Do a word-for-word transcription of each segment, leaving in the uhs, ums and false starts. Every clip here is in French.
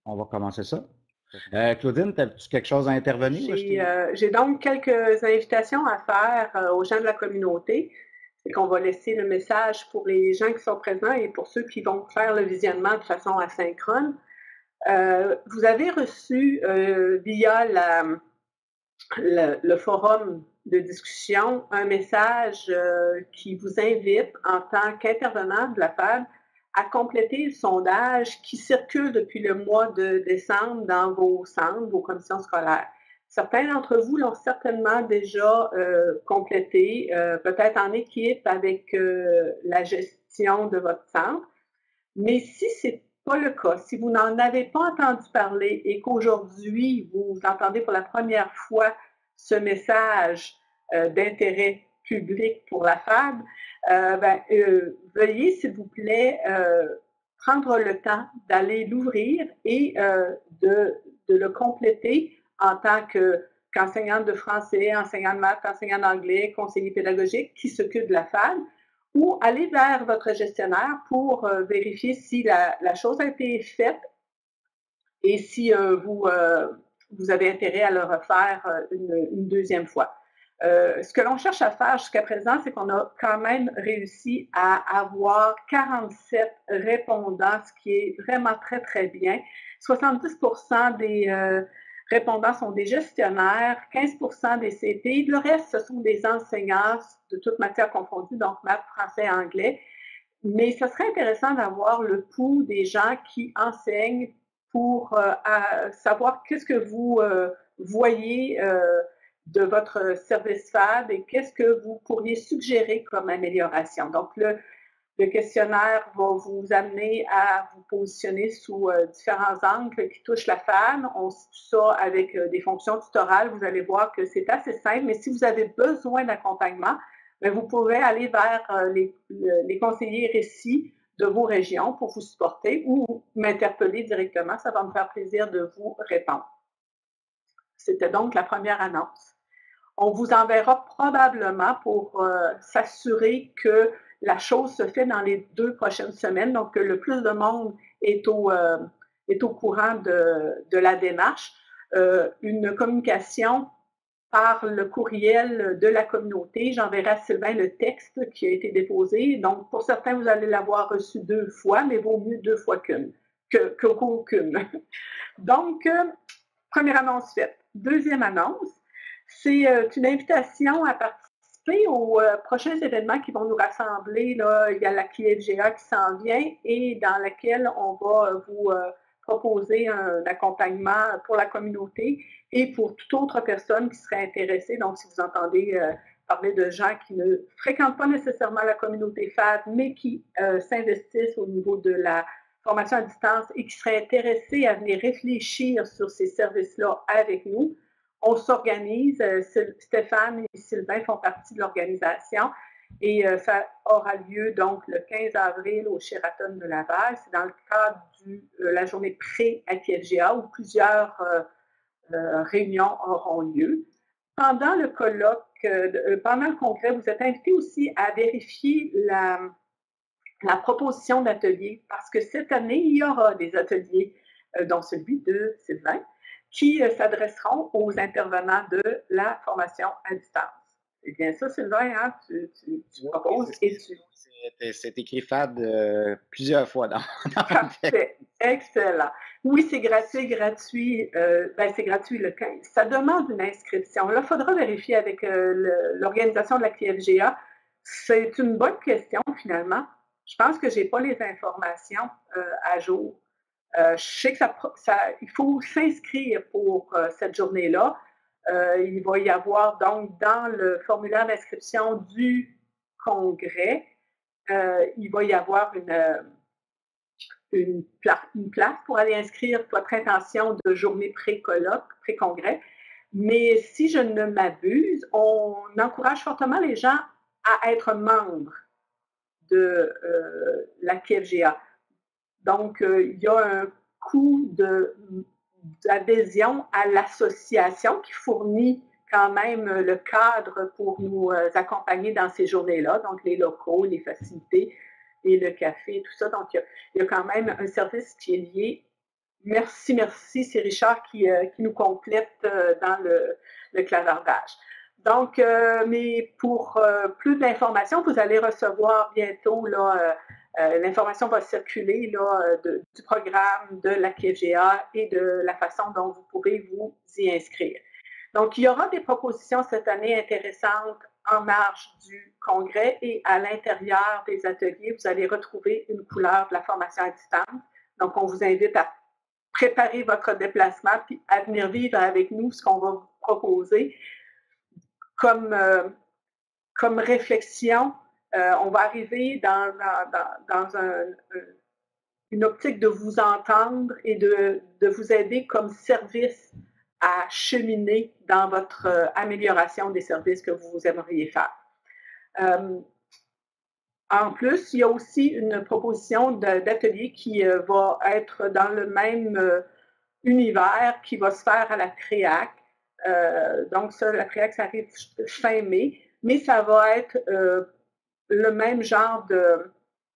On va commencer ça. Euh, Claudine, as-tu quelque chose à intervenir? J'ai euh, donc quelques invitations à faire euh, aux gens de la communauté. C'est qu'on va laisser le message pour les gens qui sont présents et pour ceux qui vont faire le visionnement de façon asynchrone. Euh, vous avez reçu euh, via la, le, le forum de discussion un message euh, qui vous invite en tant qu'intervenant de la F A B à compléter le sondage qui circule depuis le mois de décembre dans vos centres, vos commissions scolaires. Certains d'entre vous l'ont certainement déjà euh, complété, euh, peut-être en équipe avec euh, la gestion de votre centre. Mais si ce n'est pas le cas, si vous n'en avez pas entendu parler et qu'aujourd'hui, vous entendez pour la première fois ce message euh, d'intérêt public pour la F A B, euh, ben, euh, veuillez, s'il vous plaît, euh, prendre le temps d'aller l'ouvrir et euh, de, de le compléter en tant que, qu'enseignante de français, enseignante de maths, enseignante d'anglais, conseiller pédagogique qui s'occupe de la F A B, ou aller vers votre gestionnaire pour euh, vérifier si la, la chose a été faite et si euh, vous, euh, vous avez intérêt à le refaire une, une deuxième fois. Euh, ce que l'on cherche à faire jusqu'à présent, c'est qu'on a quand même réussi à avoir quarante-sept répondants, ce qui est vraiment très, très bien. soixante-dix pour cent des euh, répondants sont des gestionnaires, quinze pour cent des C P. Le reste, ce sont des enseignants de toutes matières confondues, donc maths, français, anglais. Mais ce serait intéressant d'avoir le pouls des gens qui enseignent pour euh, savoir qu'est-ce que vous euh, voyez euh, de votre service F A B et qu'est-ce que vous pourriez suggérer comme amélioration. Donc, le, le questionnaire va vous amener à vous positionner sous euh, différents angles qui touchent la F A B. On situe ça avec euh, des fonctions tutorales. Vous allez voir que c'est assez simple, mais si vous avez besoin d'accompagnement, bien, vous pouvez aller vers euh, les, le, les conseillers récits de vos régions pour vous supporter ou m'interpeller directement. Ça va me faire plaisir de vous répondre. C'était donc la première annonce. On vous enverra probablement pour euh, s'assurer que la chose se fait dans les deux prochaines semaines, donc que le plus de monde est au, euh, est au courant de, de la démarche. Euh, une communication par le courriel de la communauté. J'enverrai à Sylvain le texte qui a été déposé. Donc, pour certains, vous allez l'avoir reçu deux fois, mais vaut mieux deux fois qu'une, que, que, qu'aucune. Donc, euh, première annonce faite. Deuxième annonce, c'est euh, une invitation à participer aux euh, prochains événements qui vont nous rassembler. Là. Il y a la Q F G A qui s'en vient et dans laquelle on va euh, vous euh, proposer un accompagnement pour la communauté et pour toute autre personne qui serait intéressée. Donc, si vous entendez euh, parler de gens qui ne fréquentent pas nécessairement la communauté F A B, mais qui euh, s'investissent au niveau de la formation à distance et qui seraient intéressés à venir réfléchir sur ces services-là avec nous, on s'organise. Euh, Stéphane et Sylvain font partie de l'organisation et euh, ça aura lieu donc le quinze avril au Sheraton de Laval. C'est dans le cadre de euh, la journée pré-A Q F G A où plusieurs euh, euh, réunions auront lieu. Pendant le colloque, euh, pendant le congrès, vous êtes invités aussi à vérifier la, la proposition d'atelier parce que cette année, il y aura des ateliers, euh, dont celui de Sylvain, qui euh, s'adresseront aux intervenants de la formation à distance. C'est bien ça, Sylvain, hein? tu, tu, tu proposes et tu... C'est écrit F A B euh, plusieurs fois dans, dans Parfait, excellent. Oui, c'est gratuit, gratuit. Euh, ben, c'est gratuit le quinze. Ça demande une inscription. Là, il faudra vérifier avec euh, l'organisation de la Q F G A. C'est une bonne question, finalement. Je pense que je n'ai pas les informations euh, à jour. Euh, je sais que ça, ça, il faut s'inscrire pour euh, cette journée-là. Euh, il va y avoir donc dans le formulaire d'inscription du congrès, euh, il va y avoir une, une, pla une place pour aller inscrire votre intention de journée pré-colloque, pré-congrès. Mais si je ne m'abuse, on encourage fortement les gens à être membres de euh, la Q F G A. Donc, euh, il y a un coût d'adhésion à l'association qui fournit quand même le cadre pour nous euh, accompagner dans ces journées-là, donc les locaux, les facilités et le café, tout ça. Donc, il y a, il y a quand même un service qui est lié, Merci, merci. C'est Richard qui, euh, qui nous complète euh, dans le, le clavardage. Donc, euh, mais pour euh, plus d'informations, vous allez recevoir bientôt, là, euh, euh, l'information va circuler là, de, du programme de la K F G A et de la façon dont vous pourrez vous y inscrire. Donc, il y aura des propositions cette année intéressantes en marge du congrès et à l'intérieur des ateliers, vous allez retrouver une couleur de la formation à distance. Donc, on vous invite à préparer votre déplacement puis à venir vivre avec nous ce qu'on va vous proposer. Comme, euh, comme réflexion, euh, on va arriver dans, dans, dans un, une optique de vous entendre et de, de vous aider comme service à cheminer dans votre euh, amélioration des services que vous aimeriez faire. Euh, en plus, il y a aussi une proposition d'atelier qui euh, va être dans le même euh, univers qui va se faire à la CREAC. Euh, donc, ça, la CREAC, ça arrive fin mai, mais ça va être euh, le même genre de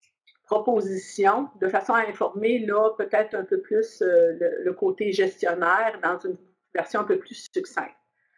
proposition, de façon à informer, là, peut-être un peu plus euh, le, le côté gestionnaire dans une version un peu plus succincte.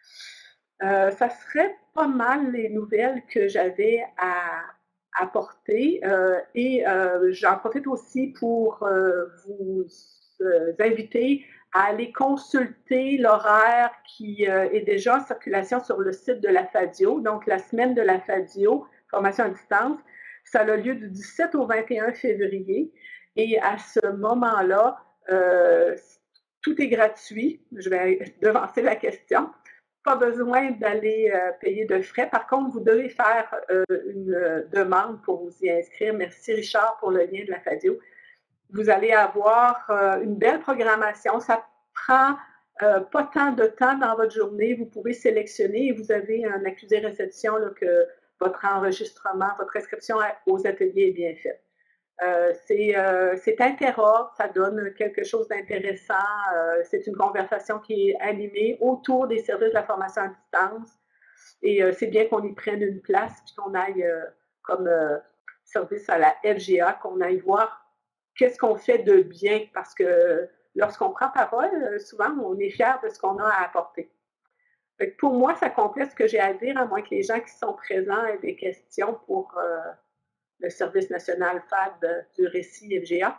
Euh, ça serait pas mal les nouvelles que j'avais à apporter euh, et euh, j'en profite aussi pour euh, vous euh, inviter à aller consulter l'horaire qui euh, est déjà en circulation sur le site de la FADIO. Donc, la semaine de la FADIO, formation à distance, ça a lieu du dix-sept au vingt et un février. Et à ce moment-là, euh, tout est gratuit. Je vais devancer la question. Pas besoin d'aller euh, payer de frais. Par contre, vous devez faire euh, une euh, demande pour vous y inscrire. Merci Richard pour le lien de la FADIO. Vous allez avoir euh, une belle programmation. Ça prend euh, pas tant de temps dans votre journée. Vous pouvez sélectionner et vous avez un accusé réception là, que votre enregistrement, votre inscription aux ateliers est bien faite. Euh, c'est euh, interop, ça donne quelque chose d'intéressant. Euh, c'est une conversation qui est animée autour des services de la formation à distance. Et euh, c'est bien qu'on y prenne une place puis qu'on aille euh, comme euh, service à la F G A, qu'on aille voir qu'est-ce qu'on fait de bien, parce que lorsqu'on prend parole, souvent, on est fier de ce qu'on a à apporter. Pour moi, ça complète ce que j'ai à dire, à moins que les gens qui sont présents aient des questions pour euh, le Service national F A D du récit F G A.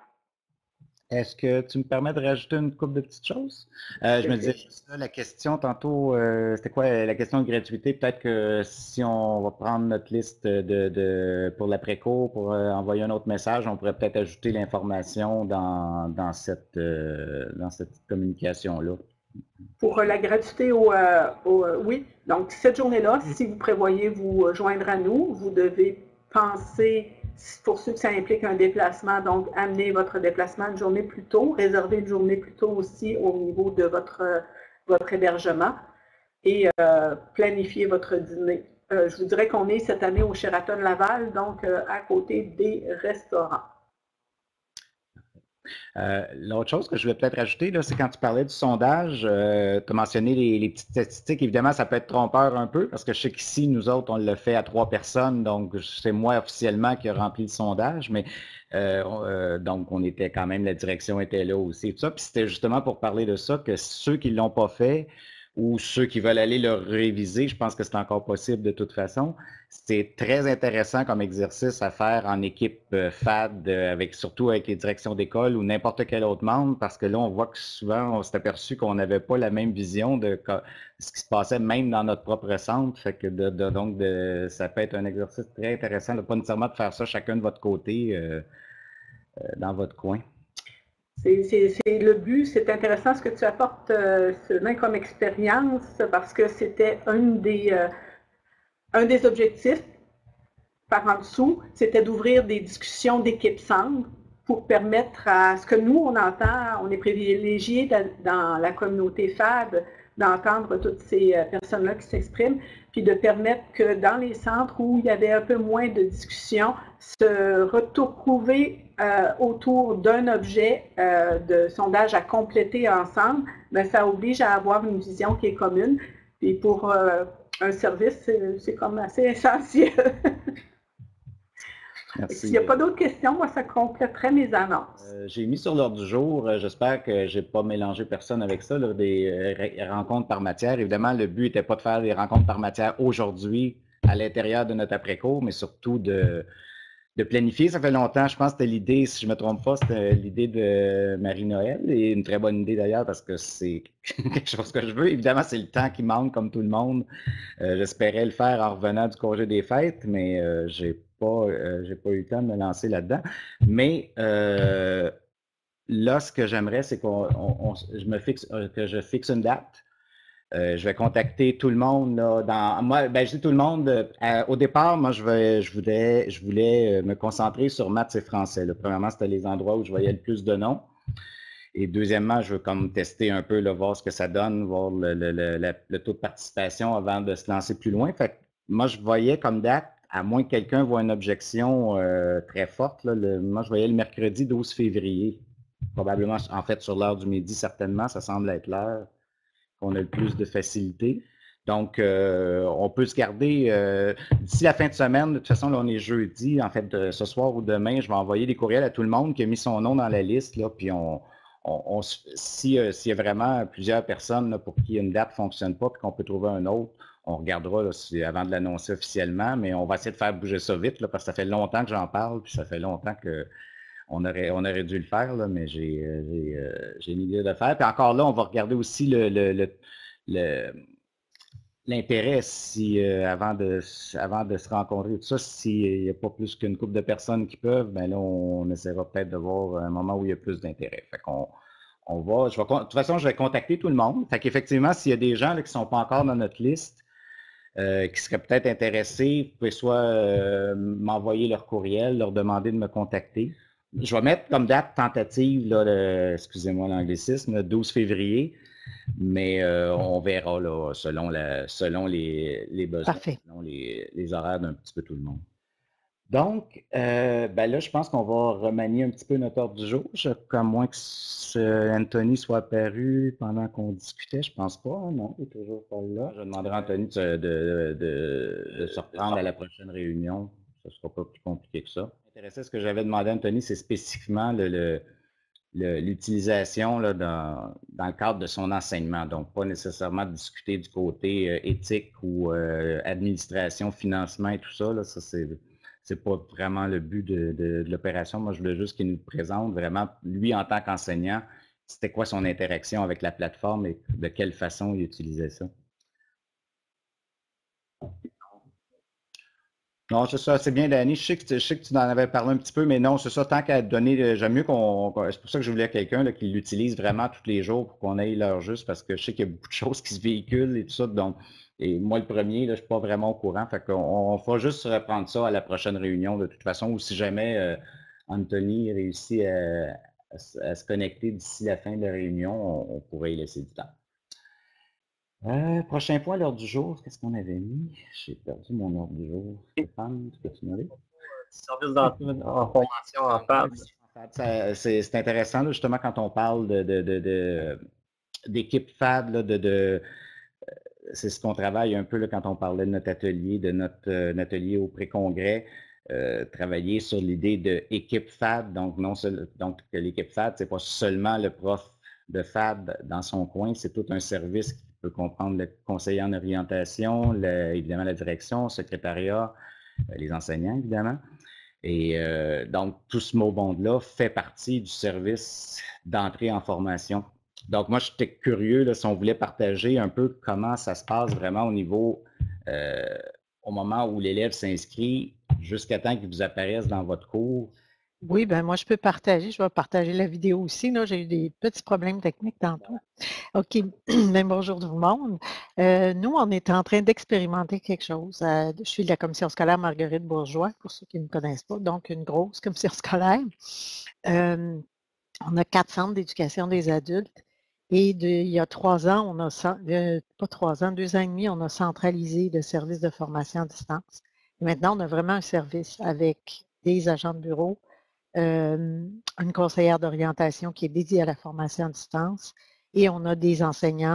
Est-ce que tu me permets de rajouter une couple de petites choses? Euh, je me disais, ça, la question tantôt, euh, c'était quoi la question de gratuité? Peut-être que si on va prendre notre liste de, de pour l'après-cours, pour euh, envoyer un autre message, on pourrait peut-être ajouter l'information dans, dans cette, euh, dans cette communication-là. Pour la gratuité, au, euh, au, oui. Donc, cette journée-là, si vous prévoyez vous joindre à nous, vous devez penser, pour ceux que ça implique un déplacement, donc amener votre déplacement une journée plus tôt, réserver une journée plus tôt aussi au niveau de votre, votre hébergement et euh, planifier votre dîner. Euh, je vous dirais qu'on est cette année au Sheraton Laval, donc euh, à côté des restaurants. Euh, L'autre chose que je voulais peut-être rajouter, c'est quand tu parlais du sondage, euh, tu as mentionné les, les petites statistiques. Évidemment, ça peut être trompeur un peu parce que je sais qu'ici, nous autres, on l'a fait à trois personnes, donc c'est moi officiellement qui a rempli le sondage, mais euh, euh, donc on était quand même, la direction était là aussi. Et tout ça. Puis c'était justement pour parler de ça que ceux qui ne l'ont pas fait ou ceux qui veulent aller le réviser, je pense que c'est encore possible de toute façon. C'est très intéressant comme exercice à faire en équipe F A D, avec, surtout avec les directions d'école ou n'importe quel autre membre, parce que là, on voit que souvent, on s'est aperçu qu'on n'avait pas la même vision de ce qui se passait même dans notre propre centre. Fait que de, de, donc, de, ça peut être un exercice très intéressant, de pas nécessairement de faire ça chacun de votre côté, euh, euh, dans votre coin. C'est le but, c'est intéressant ce que tu apportes euh, seulement comme expérience, parce que c'était un des, euh, un des objectifs par en dessous, c'était d'ouvrir des discussions d'équipe centre pour permettre à ce que nous, on entend, on est privilégiés dans la communauté F A D d'entendre toutes ces personnes-là qui s'expriment, puis de permettre que dans les centres où il y avait un peu moins de discussion, se retrouver euh, autour d'un objet euh, de sondage à compléter ensemble, bien, ça oblige à avoir une vision qui est commune. Puis pour euh, un service, c'est comme assez essentiel. Merci. S'il n'y a pas d'autres questions, moi, ça compléterait mes annonces. Euh, j'ai mis sur l'ordre du jour, euh, j'espère que j'ai pas mélangé personne avec ça, là, des euh, rencontres par matière. Évidemment, le but n'était pas de faire des rencontres par matière aujourd'hui à l'intérieur de notre après-cours, mais surtout de, de planifier. Ça fait longtemps, je pense que c'était l'idée, si je ne me trompe pas, c'était l'idée de Marie-Noël, et une très bonne idée d'ailleurs parce que c'est quelque chose que je veux. Évidemment, c'est le temps qui manque comme tout le monde. Euh, j'espérais le faire en revenant du congé des fêtes, mais euh, j'ai pas, euh, j'ai pas eu le temps de me lancer là-dedans. Mais euh, là, ce que j'aimerais, c'est qu'on, on, on, je me fixe, que je fixe une date. Euh, je vais contacter tout le monde là, dans moi, ben, je dis tout le monde. Euh, au départ, moi, je vais, je voulais, je voulais me concentrer sur maths et français. Là. Premièrement, c'était les endroits où je voyais le plus de noms. Et deuxièmement, je veux comme tester un peu, là, voir ce que ça donne, voir le, le, le, le taux de participation avant de se lancer plus loin. Fait que moi, je voyais comme date, à moins que quelqu'un voit une objection euh, très forte, là, le, moi, je voyais le mercredi douze février. Probablement, en fait, sur l'heure du midi, certainement, ça semble être l'heure qu'on a le plus de facilité. Donc, euh, on peut se garder euh, d'ici la fin de semaine. De toute façon, là, on est jeudi. En fait, de, ce soir ou demain, je vais envoyer des courriels à tout le monde qui a mis son nom dans la liste. Là, puis, on, on, on si, euh, s'il y a vraiment plusieurs personnes là, pour qui une date ne fonctionne pas puis qu'on peut trouver un autre, on regardera là, si, avant de l'annoncer officiellement. Mais on va essayer de faire bouger ça vite là, parce que ça fait longtemps que j'en parle. Puis, ça fait longtemps que. On aurait, on aurait dû le faire, là, mais j'ai, j'ai, euh, j'ai une idée de le faire. Puis encore là, on va regarder aussi le, le, le, le l'intérêt si euh, avant de avant de se rencontrer tout ça, s'il n'y a pas plus qu'une couple de personnes qui peuvent, ben là, on, on essaiera peut-être de voir un moment où il y a plus d'intérêt. Fait qu'on on va, je vais, de toute façon, je vais contacter tout le monde. Fait qu'effectivement, s'il y a des gens là, qui ne sont pas encore dans notre liste, euh, qui seraient peut-être intéressés, vous pouvez soit euh, m'envoyer leur courriel, leur demander de me contacter. Je vais mettre comme date tentative, là, le, excusez-moi l'anglicisme, le douze février, mais euh, on verra là, selon, la, selon les, les besoins, Parfait. selon les, les horaires d'un petit peu tout le monde. Donc, euh, ben là, je pense qu'on va remanier un petit peu notre ordre du jour. Je, à moins que ce Anthony soit apparu pendant qu'on discutait, je pense pas. Hein, non, il est toujours pas là. Je demanderai à Anthony de, de, de, de se reprendre à la prochaine réunion. Ce ne sera pas plus compliqué que ça. Ce que j'avais demandé à Anthony, c'est spécifiquement le, le l'utilisation là, dans, dans le cadre de son enseignement. Donc, pas nécessairement discuter du côté euh, éthique ou euh, administration, financement et tout ça. Là, ça, c'est, c'est pas vraiment le but de, de, de l'opération. Moi, je voulais juste qu'il nous présente vraiment, lui, en tant qu'enseignant, c'était quoi son interaction avec la plateforme et de quelle façon il utilisait ça. Non, c'est ça, c'est bien, Danny. Je sais, que, je sais que tu en avais parlé un petit peu, mais non, c'est ça, tant qu'à donner, j'aime mieux qu'on. C'est pour ça que je voulais quelqu'un là, qui l'utilise vraiment tous les jours pour qu'on ait l'heure juste, parce que je sais qu'il y a beaucoup de choses qui se véhiculent et tout ça. Donc, et moi, le premier, là, je ne suis pas vraiment au courant. Fait qu'on on va juste reprendre ça à la prochaine réunion, de toute façon, ou si jamais euh, Anthony réussit à, à, à se connecter d'ici la fin de la réunion, on, on pourrait y laisser du temps. Euh, prochain point, l'ordre du jour, qu'est-ce qu'on avait mis? J'ai perdu mon ordre du jour. Stéphane, tu peux-tu me dire? Service d'information en F A D. C'est intéressant, là, justement, quand on parle de, de, de, de, d'équipe F A D, là, de, de, c'est ce qu'on travaille un peu là, quand on parlait de notre atelier, de notre, euh, notre atelier au pré-congrès, euh, travailler sur l'idée d'équipe F A D. Donc, non seul, donc l'équipe F A D, ce n'est pas seulement le prof de F A D dans son coin, c'est tout un service qui peut comprendre le conseiller en orientation, le, évidemment la direction, le secrétariat, les enseignants, évidemment. Et euh, donc, tout ce mot monde-là fait partie du service d'entrée en formation. Donc, moi, j'étais curieux là, si on voulait partager un peu comment ça se passe vraiment au niveau, euh, au moment où l'élève s'inscrit, jusqu'à temps qu'il vous apparaisse dans votre cours. Oui, ben moi, je peux partager. Je vais partager la vidéo aussi. J'ai eu des petits problèmes techniques tantôt. OK. Bien, bonjour tout le monde. Euh, nous, on est en train d'expérimenter quelque chose. Euh, je suis de la commission scolaire Marguerite Bourgeois, pour ceux qui ne me connaissent pas, donc une grosse commission scolaire. Euh, on a quatre centres d'éducation des adultes. Et de, il y a trois ans, on a, euh, pas trois ans, deux ans et demi, on a centralisé le service de formation à distance. Et maintenant, on a vraiment un service avec des agents de bureau, Euh, une conseillère d'orientation qui est dédiée à la formation à distance et on a des enseignants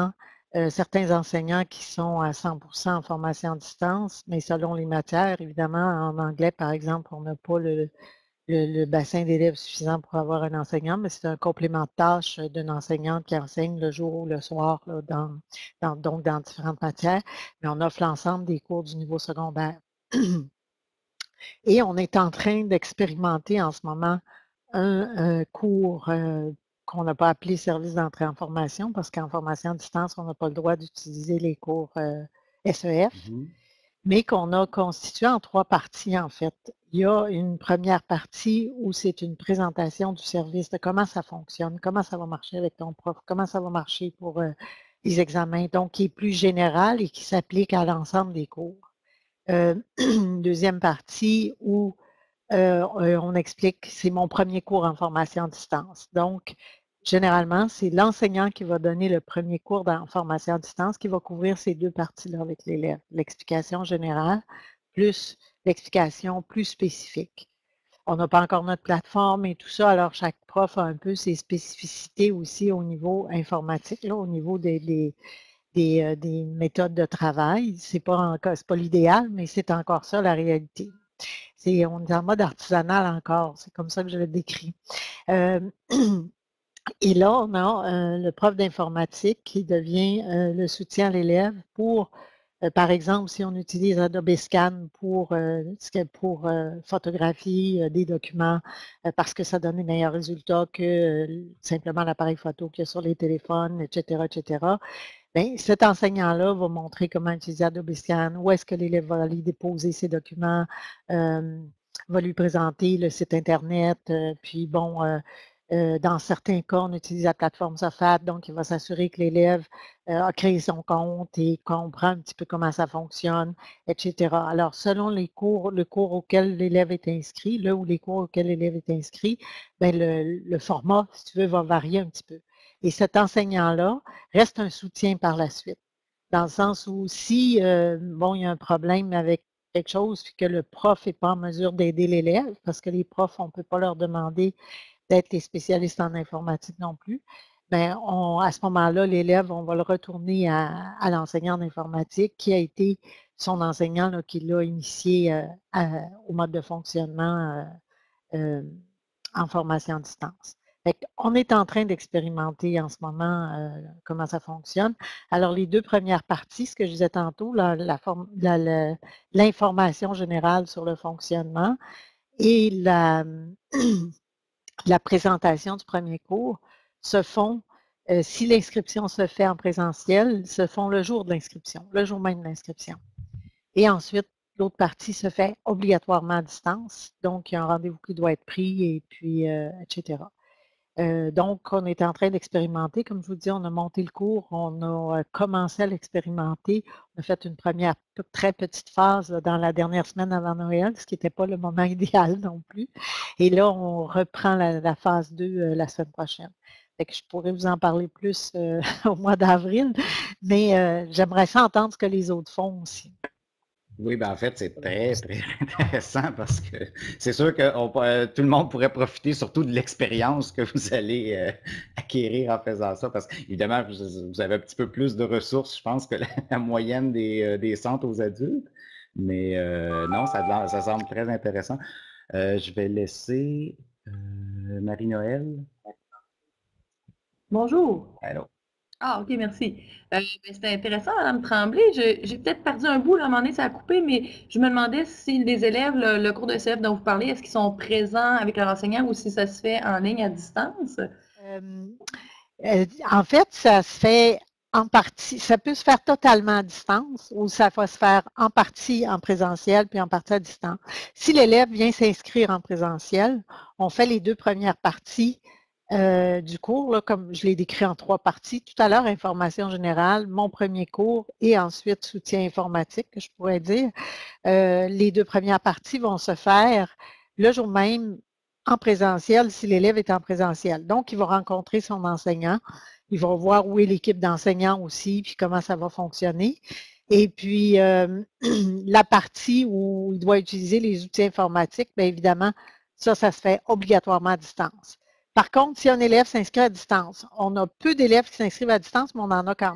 euh, certains enseignants qui sont à cent pour cent en formation à distance, mais selon les matières, évidemment, en anglais, par exemple, on n'a pas le, le, le bassin d'élèves suffisant pour avoir un enseignant, mais c'est un complément de tâche d'une enseignante qui enseigne le jour ou le soir, là, dans, dans, donc dans différentes matières, mais on offre l'ensemble des cours du niveau secondaire. Et on est en train d'expérimenter en ce moment un, un cours euh, qu'on n'a pas appelé service d'entrée en formation, parce qu'en formation à distance, on n'a pas le droit d'utiliser les cours euh, S E F, mm-hmm. mais qu'on a constitué en trois parties, en fait. Il y a une première partie où c'est une présentation du service, de comment ça fonctionne, comment ça va marcher avec ton prof, comment ça va marcher pour euh, les examens, donc qui est plus général et qui s'applique à l'ensemble des cours. Euh, une deuxième partie où euh, on explique, c'est mon premier cours en formation à distance. Donc, généralement, c'est l'enseignant qui va donner le premier cours en formation à distance qui va couvrir ces deux parties-là avec l'élève. L'explication générale plus l'explication plus spécifique. On n'a pas encore notre plateforme et tout ça, alors chaque prof a un peu ses spécificités aussi au niveau informatique, là, au niveau des, des Des, euh, des méthodes de travail. Ce n'est pas, pas l'idéal, mais c'est encore ça la réalité. C'est, on est en mode artisanal encore, c'est comme ça que je le décris. Euh, et là, on a euh, le prof d'informatique qui devient euh, le soutien à l'élève pour, euh, par exemple, si on utilise Adobe Scan pour, euh, pour euh, photographier euh, des documents euh, parce que ça donne les meilleurs résultats que euh, simplement l'appareil photo qu'il y a sur les téléphones, et cetera, et cetera. Bien, cet enseignant-là va montrer comment utiliser Adobe Scan, où est-ce que l'élève va aller déposer ses documents, euh, va lui présenter le site Internet, euh, puis bon, euh, euh, dans certains cas, on utilise la plateforme Sofat, donc il va s'assurer que l'élève euh, a créé son compte et comprend un petit peu comment ça fonctionne, et cetera. Alors, selon les cours, le cours auquel l'élève est inscrit, là où les cours auxquels l'élève est inscrit, bien, le, le format, si tu veux, va varier un petit peu. Et cet enseignant-là reste un soutien par la suite, dans le sens où si, euh, bon, il y a un problème avec quelque chose, puis que le prof n'est pas en mesure d'aider l'élève, parce que les profs, on ne peut pas leur demander d'être les spécialistes en informatique non plus, bien, on, à ce moment-là, l'élève, on va le retourner à, à l'enseignant d'informatique qui a été son enseignant là, qui l'a initié euh, à, au mode de fonctionnement euh, euh, en formation à distance. On est en train d'expérimenter en ce moment euh, comment ça fonctionne. Alors, les deux premières parties, ce que je disais tantôt, l'information générale sur le fonctionnement et la, la présentation du premier cours se font, euh, si l'inscription se fait en présentiel, se font le jour de l'inscription, le jour même de l'inscription. Et ensuite, l'autre partie se fait obligatoirement à distance. Donc, il y a un rendez-vous qui doit être pris et puis, euh, et cetera. Euh, donc, on est en train d'expérimenter. Comme je vous dis, on a monté le cours, on a commencé à l'expérimenter. On a fait une première très petite phase là, dans la dernière semaine avant Noël, ce qui n'était pas le moment idéal non plus. Et là, on reprend la, la phase deux euh, la semaine prochaine. Fait que je pourrais vous en parler plus euh, au mois d'avril, mais euh, j'aimerais ça entendre ce que les autres font aussi. Oui, ben en fait, c'est très, très intéressant parce que c'est sûr que on, euh, tout le monde pourrait profiter surtout de l'expérience que vous allez euh, acquérir en faisant ça parce qu'évidemment, vous avez un petit peu plus de ressources, je pense, que la, la moyenne des, euh, des centres aux adultes. Mais euh, non, ça, ça semble très intéressant. Euh, je vais laisser euh, Marie-Noël. Bonjour. Allô. Ah, OK, merci. Euh, C'était intéressant, Mme Tremblay. J'ai peut-être perdu un bout, là, à un moment donné, ça a coupé, mais je me demandais si les élèves, le, le cours de C E F dont vous parlez, est-ce qu'ils sont présents avec leur enseignant ou si ça se fait en ligne à distance? Euh, euh, en fait, ça se fait en partie, ça peut se faire totalement à distance ou ça va se faire en partie en présentiel puis en partie à distance. Si l'élève vient s'inscrire en présentiel, on fait les deux premières parties Euh, du cours, là, comme je l'ai décrit en trois parties. Tout à l'heure, information générale, mon premier cours et ensuite soutien informatique, que je pourrais dire. Euh, les deux premières parties vont se faire le jour même en présentiel si l'élève est en présentiel. Donc, il va rencontrer son enseignant. Il va voir où est l'équipe d'enseignants aussi, puis comment ça va fonctionner. Et puis, euh, la partie où il doit utiliser les outils informatiques, bien évidemment, ça, ça se fait obligatoirement à distance. Par contre, si un élève s'inscrit à distance, on a peu d'élèves qui s'inscrivent à distance, mais on en a quand même.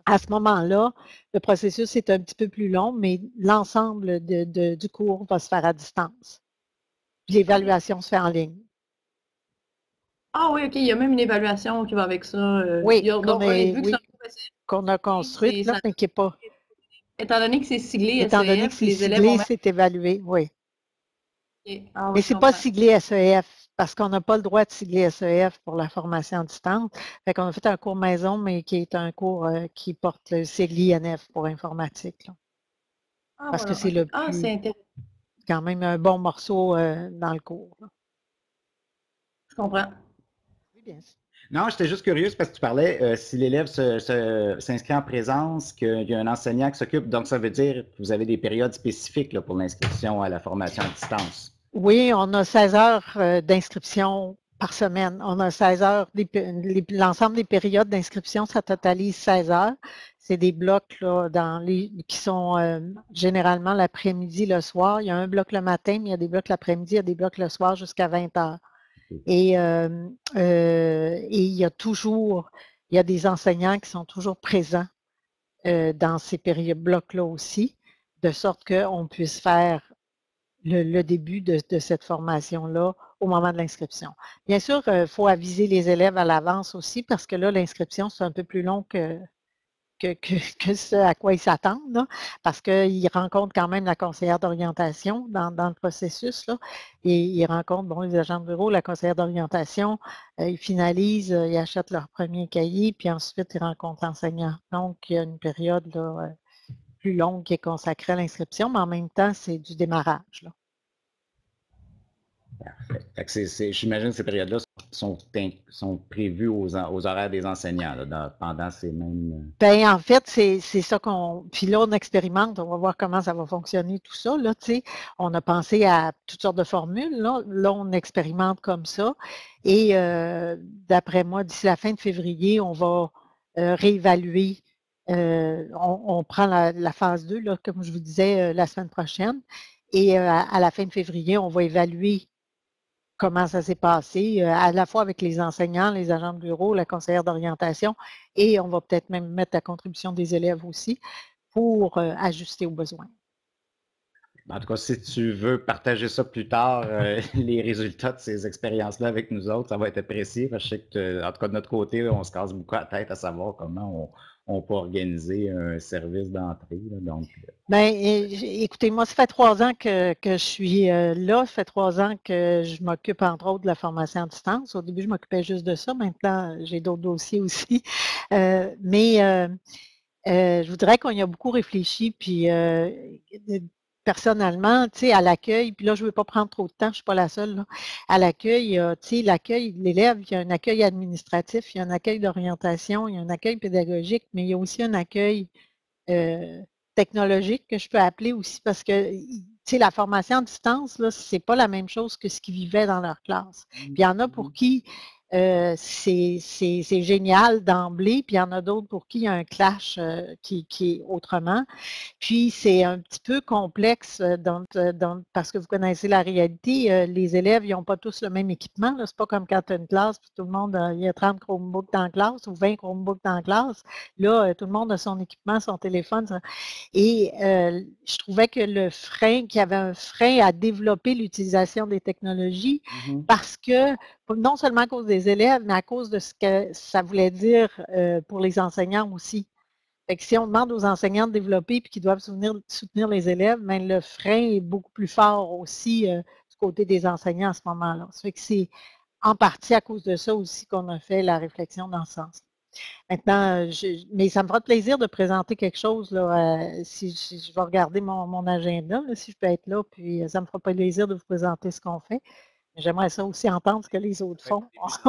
À ce moment-là, le processus est un petit peu plus long, mais l'ensemble de, de, du cours va se faire à distance. L'évaluation se fait en ligne. Ah oui, OK, il y a même une évaluation qui va avec ça. Euh, oui, il y a, donc, est, vu que oui, c'est qu'on a construite, là, mais qui n'est pas... Étant donné que c'est siglé Étant S E F, donné que c'est les siglé, élèves vont c'est évalué, oui. Okay. Ah, oui, mais ce n'est pas siglé S E F, parce qu'on n'a pas le droit de sigler S E F pour la formation à distance. Fait qu'on a fait un cours maison, mais qui est un cours euh, qui porte le sigle I N F pour informatique. Là. Ah, parce voilà. que c'est okay. le ah, plus, quand même un bon morceau euh, dans le cours. Là. Je comprends. Oui, bien sûr. Non, j'étais juste curieuse parce que tu parlais, euh, si l'élève s'inscrit se, se, en présence, qu'il y a un enseignant qui s'occupe, donc ça veut dire que vous avez des périodes spécifiques là, pour l'inscription à la formation à distance. Oui, on a seize heures euh, d'inscription par semaine. On a seize heures, l'ensemble des périodes d'inscription, ça totalise seize heures. C'est des blocs là, dans les, qui sont euh, généralement l'après-midi, le soir. Il y a un bloc le matin, mais il y a des blocs l'après-midi, il y a des blocs le soir jusqu'à vingt heures. Et, euh, euh, et il y a toujours, il y a des enseignants qui sont toujours présents euh, dans ces périodes blocs-là aussi, de sorte qu'on puisse faire le, le début de, de cette formation-là au moment de l'inscription. Bien sûr, il euh, faut aviser les élèves à l'avance aussi, parce que là, l'inscription, c'est un peu plus long que, que, que, que ce à quoi ils s'attendent, là, parce qu'ils rencontrent quand même la conseillère d'orientation dans, dans le processus, là, et ils rencontrent bon, les agents de bureau, la conseillère d'orientation, euh, ils finalisent, euh, ils achètent leur premier cahier, puis ensuite ils rencontrent l'enseignant. Donc, il y a une période là, euh, plus longue qui est consacrée à l'inscription, mais en même temps, c'est du démarrage. Là. Parfait. J'imagine que ces périodes-là sont, sont prévues aux, aux horaires des enseignants là, dans, pendant ces mêmes... Bien, en fait, c'est ça qu'on... Puis là, on expérimente, on va voir comment ça va fonctionner, tout ça. Là, on a pensé à toutes sortes de formules. Là, là on expérimente comme ça. Et euh, d'après moi, d'ici la fin de février, on va euh, réévaluer. Euh, on, on prend la, la phase deux, là, comme je vous disais, euh, la semaine prochaine. Et euh, à, à la fin de février, on va évaluer comment ça s'est passé, euh, à la fois avec les enseignants, les agents de bureau, la conseillère d'orientation, et on va peut-être même mettre la contribution des élèves aussi pour euh, ajuster aux besoins. En tout cas, si tu veux partager ça plus tard, euh, les résultats de ces expériences-là avec nous autres, ça va être apprécié. Parce que je sais que, en tout cas, de notre côté, on se casse beaucoup la tête à savoir comment on, on peut organiser un service d'entrée. Donc... Bien, écoutez, moi, ça fait trois ans que, que je suis euh, là. Ça fait trois ans que je m'occupe, entre autres, de la formation à distance. Au début, je m'occupais juste de ça. Maintenant, j'ai d'autres dossiers aussi. Euh, mais euh, euh, je voudrais qu'on y a beaucoup réfléchi. Puis, euh, personnellement, tu sais, à l'accueil, puis là, je ne veux pas prendre trop de temps, je ne suis pas la seule, là. À l'accueil, tu sais, l'accueil de l'élève, il y a un accueil administratif, il y a un accueil d'orientation, il y a un accueil pédagogique, mais il y a aussi un accueil euh, technologique que je peux appeler aussi, parce que, tu sais, la formation à distance, là, c'est pas la même chose que ce qu'ils vivaient dans leur classe. Puis il y en a pour qui Euh, c'est génial d'emblée, puis il y en a d'autres pour qui il y a un clash euh, qui, qui est autrement. Puis c'est un petit peu complexe dans, dans, parce que vous connaissez la réalité, euh, les élèves, ils n'ont pas tous le même équipement. C'est pas comme quand tu as une classe, puis tout le monde, euh, il y a trente Chromebooks dans la classe ou vingt Chromebooks dans la classe. Là, euh, tout le monde a son équipement, son téléphone. Ça. Et euh, je trouvais que le frein, qu'il y avait un frein à développer l'utilisation des technologies, mm-hmm. parce que non seulement à cause des élèves, mais à cause de ce que ça voulait dire euh, pour les enseignants aussi. Fait que si on demande aux enseignants de développer et qu'ils doivent soutenir, soutenir les élèves, bien, le frein est beaucoup plus fort aussi euh, du côté des enseignants à ce moment-là. Ça fait que c'est en partie à cause de ça aussi qu'on a fait la réflexion dans ce sens. Maintenant, je, mais ça me fera plaisir de présenter quelque chose, là, euh, si, si je vais regarder mon, mon agenda, là, si je peux être là, puis ça me fera plaisir de vous présenter ce qu'on fait. J'aimerais ça aussi entendre ce que les autres font.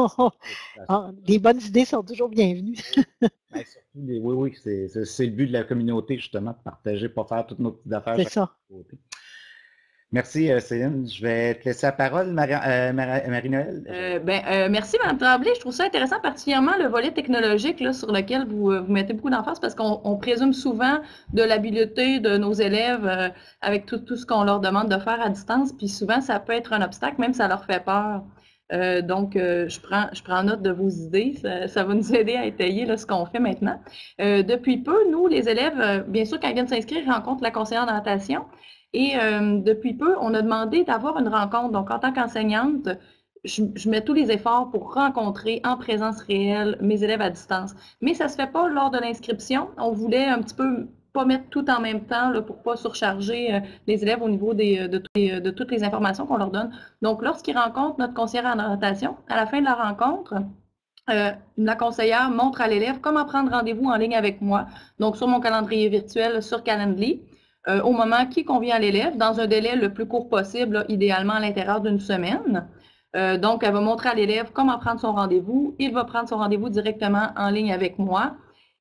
Les bonnes idées sont toujours bienvenues. Ben, surtout les, oui, oui, c'est le but de la communauté, justement, de partager, pas faire toutes nos petites affaires. C'est ça. Côté. Merci, euh, Céline. Je vais te laisser la parole, Marie-Noël. Marie euh, ben, euh, merci, Mme Tremblay. Je trouve ça intéressant, particulièrement le volet technologique là, sur lequel vous, vous mettez beaucoup d'emphase, parce qu'on présume souvent de l'habileté de nos élèves euh, avec tout, tout ce qu'on leur demande de faire à distance, puis souvent, ça peut être un obstacle, même ça leur fait peur. Euh, donc, euh, je, prends, je prends note de vos idées. Ça, ça va nous aider à étayer là, ce qu'on fait maintenant. Euh, depuis peu, nous, les élèves, euh, bien sûr, quand ils viennent s'inscrire, ils rencontrent la conseillère d'orientation. Et euh, depuis peu, on a demandé d'avoir une rencontre. Donc, en tant qu'enseignante, je, je mets tous les efforts pour rencontrer en présence réelle mes élèves à distance. Mais ça ne se fait pas lors de l'inscription. On voulait un petit peu pas mettre tout en même temps là, pour pas surcharger euh, les élèves au niveau des, de, les, de toutes les informations qu'on leur donne. Donc, lorsqu'ils rencontrent notre conseillère en orientation, à la fin de la rencontre, euh, la conseillère montre à l'élève comment prendre rendez-vous en ligne avec moi. Donc, sur mon calendrier virtuel, sur Calendly, euh, au moment qui convient à l'élève, dans un délai le plus court possible, là, idéalement à l'intérieur d'une semaine. Euh, donc, elle va montrer à l'élève comment prendre son rendez-vous. Il va prendre son rendez-vous directement en ligne avec moi.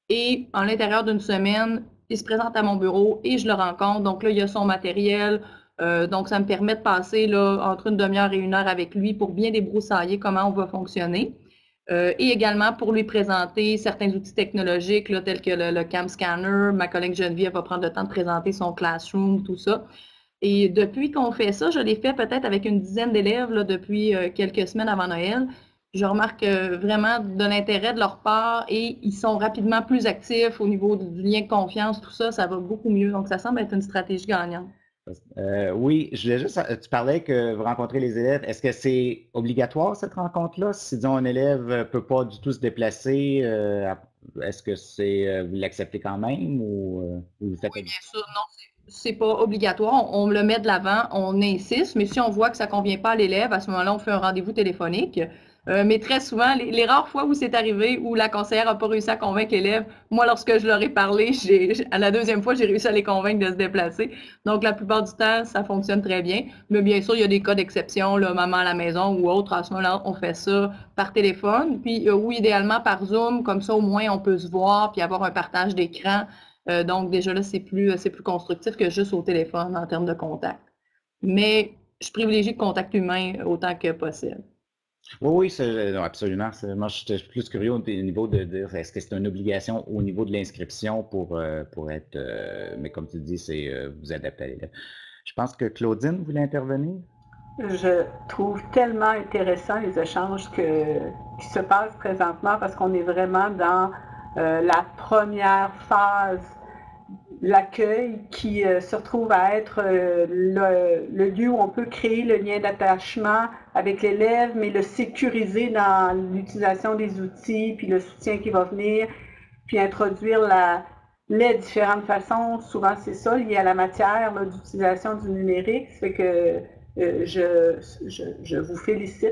Et à l'intérieur d'une semaine, il se présente à mon bureau et je le rencontre. Donc là, il y a son matériel. Euh, donc, ça me permet de passer là, entre une demi-heure et une heure avec lui pour bien débroussailler comment on va fonctionner. Euh, et également pour lui présenter certains outils technologiques là, tels que le, le Cam Scanner. Ma collègue Geneviève va prendre le temps de présenter son Classroom, tout ça. Et depuis qu'on fait ça, je l'ai fait peut-être avec une dizaine d'élèves là, depuis euh, quelques semaines avant Noël. Je remarque euh, vraiment de l'intérêt de leur part et ils sont rapidement plus actifs au niveau du lien de confiance, tout ça, ça va beaucoup mieux. Donc, ça semble être une stratégie gagnante. Euh, oui, je voulais juste, tu parlais que vous rencontrez les élèves. Est-ce que c'est obligatoire cette rencontre-là? Si, disons, un élève ne peut pas du tout se déplacer, euh, est-ce que c'est euh, vous l'acceptez quand même ou euh, vous le faites? Oui, bien sûr, non, c'est pas obligatoire. On, on le met de l'avant, on insiste, mais si on voit que ça ne convient pas à l'élève, à ce moment-là, on fait un rendez-vous téléphonique. Euh, mais très souvent, les, les rares fois où c'est arrivé, où la conseillère n'a pas réussi à convaincre l'élève, moi, lorsque je leur ai parlé, j'ai, à la deuxième fois, j'ai réussi à les convaincre de se déplacer. Donc, la plupart du temps, ça fonctionne très bien. Mais bien sûr, il y a des cas d'exception, là, maman à la maison ou autre. À ce moment-là, on fait ça par téléphone. Puis, euh, oui, idéalement par Zoom. Comme ça, au moins, on peut se voir puis avoir un partage d'écran. Euh, donc, déjà là, c'est plus, c'est plus constructif que juste au téléphone en termes de contact. Mais je privilégie le contact humain autant que possible. Oui, oui, c'est, non, absolument. C'est- moi, je suis plus curieux au niveau de dire est-ce que c'est une obligation au niveau de l'inscription pour, euh, pour être. Euh, mais comme tu dis, c'est euh, vous adapter à l'élève. Je pense que Claudine voulait intervenir. Je trouve tellement intéressant les échanges que, qui se passent présentement parce qu'on est vraiment dans euh, la première phase, l'accueil qui euh, se retrouve à être euh, le, le lieu où on peut créer le lien d'attachement avec l'élève, mais le sécuriser dans l'utilisation des outils, puis le soutien qui va venir, puis introduire la, les différentes façons. Souvent, c'est ça, lié à la matière d'utilisation du numérique. C'est que euh, je, je, je vous félicite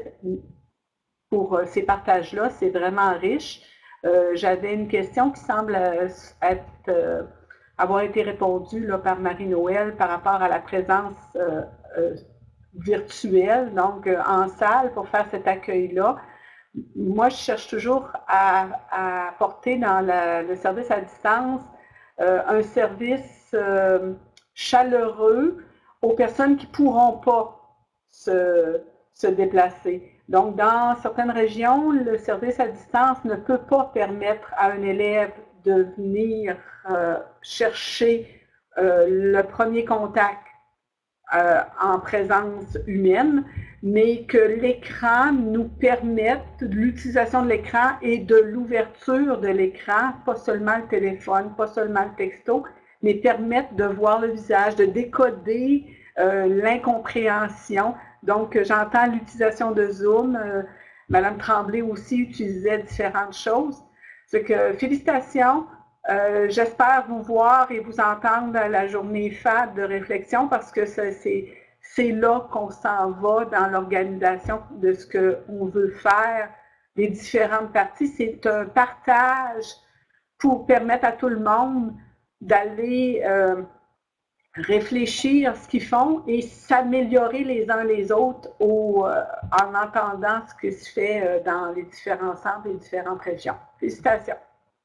pour euh, ces partages-là. C'est vraiment riche. Euh, J'avais une question qui semble être... Euh, avoir été répondu là, par Marie-Noël par rapport à la présence euh, euh, virtuelle, donc euh, en salle pour faire cet accueil-là. Moi, je cherche toujours à, à apporter dans la, le service à distance euh, un service euh, chaleureux aux personnes qui ne pourront pas se, se déplacer. Donc, dans certaines régions, le service à distance ne peut pas permettre à un élève de venir euh, chercher euh, le premier contact euh, en présence humaine, mais que l'écran nous permette, l'utilisation de l'écran et de l'ouverture de l'écran, pas seulement le téléphone, pas seulement le texto, mais permettre de voir le visage, de décoder euh, l'incompréhension. Donc, j'entends l'utilisation de Zoom. Euh, Madame Tremblay aussi utilisait différentes choses. C'est que, félicitations, euh, j'espère vous voir et vous entendre à la journée F A D de réflexion parce que c'est là qu'on s'en va dans l'organisation de ce qu'on veut faire, les différentes parties. C'est un partage pour permettre à tout le monde d'aller euh, réfléchir à ce qu'ils font et s'améliorer les uns les autres au, euh, en entendant ce qui se fait euh, dans les différents centres et les différentes régions. Félicitations.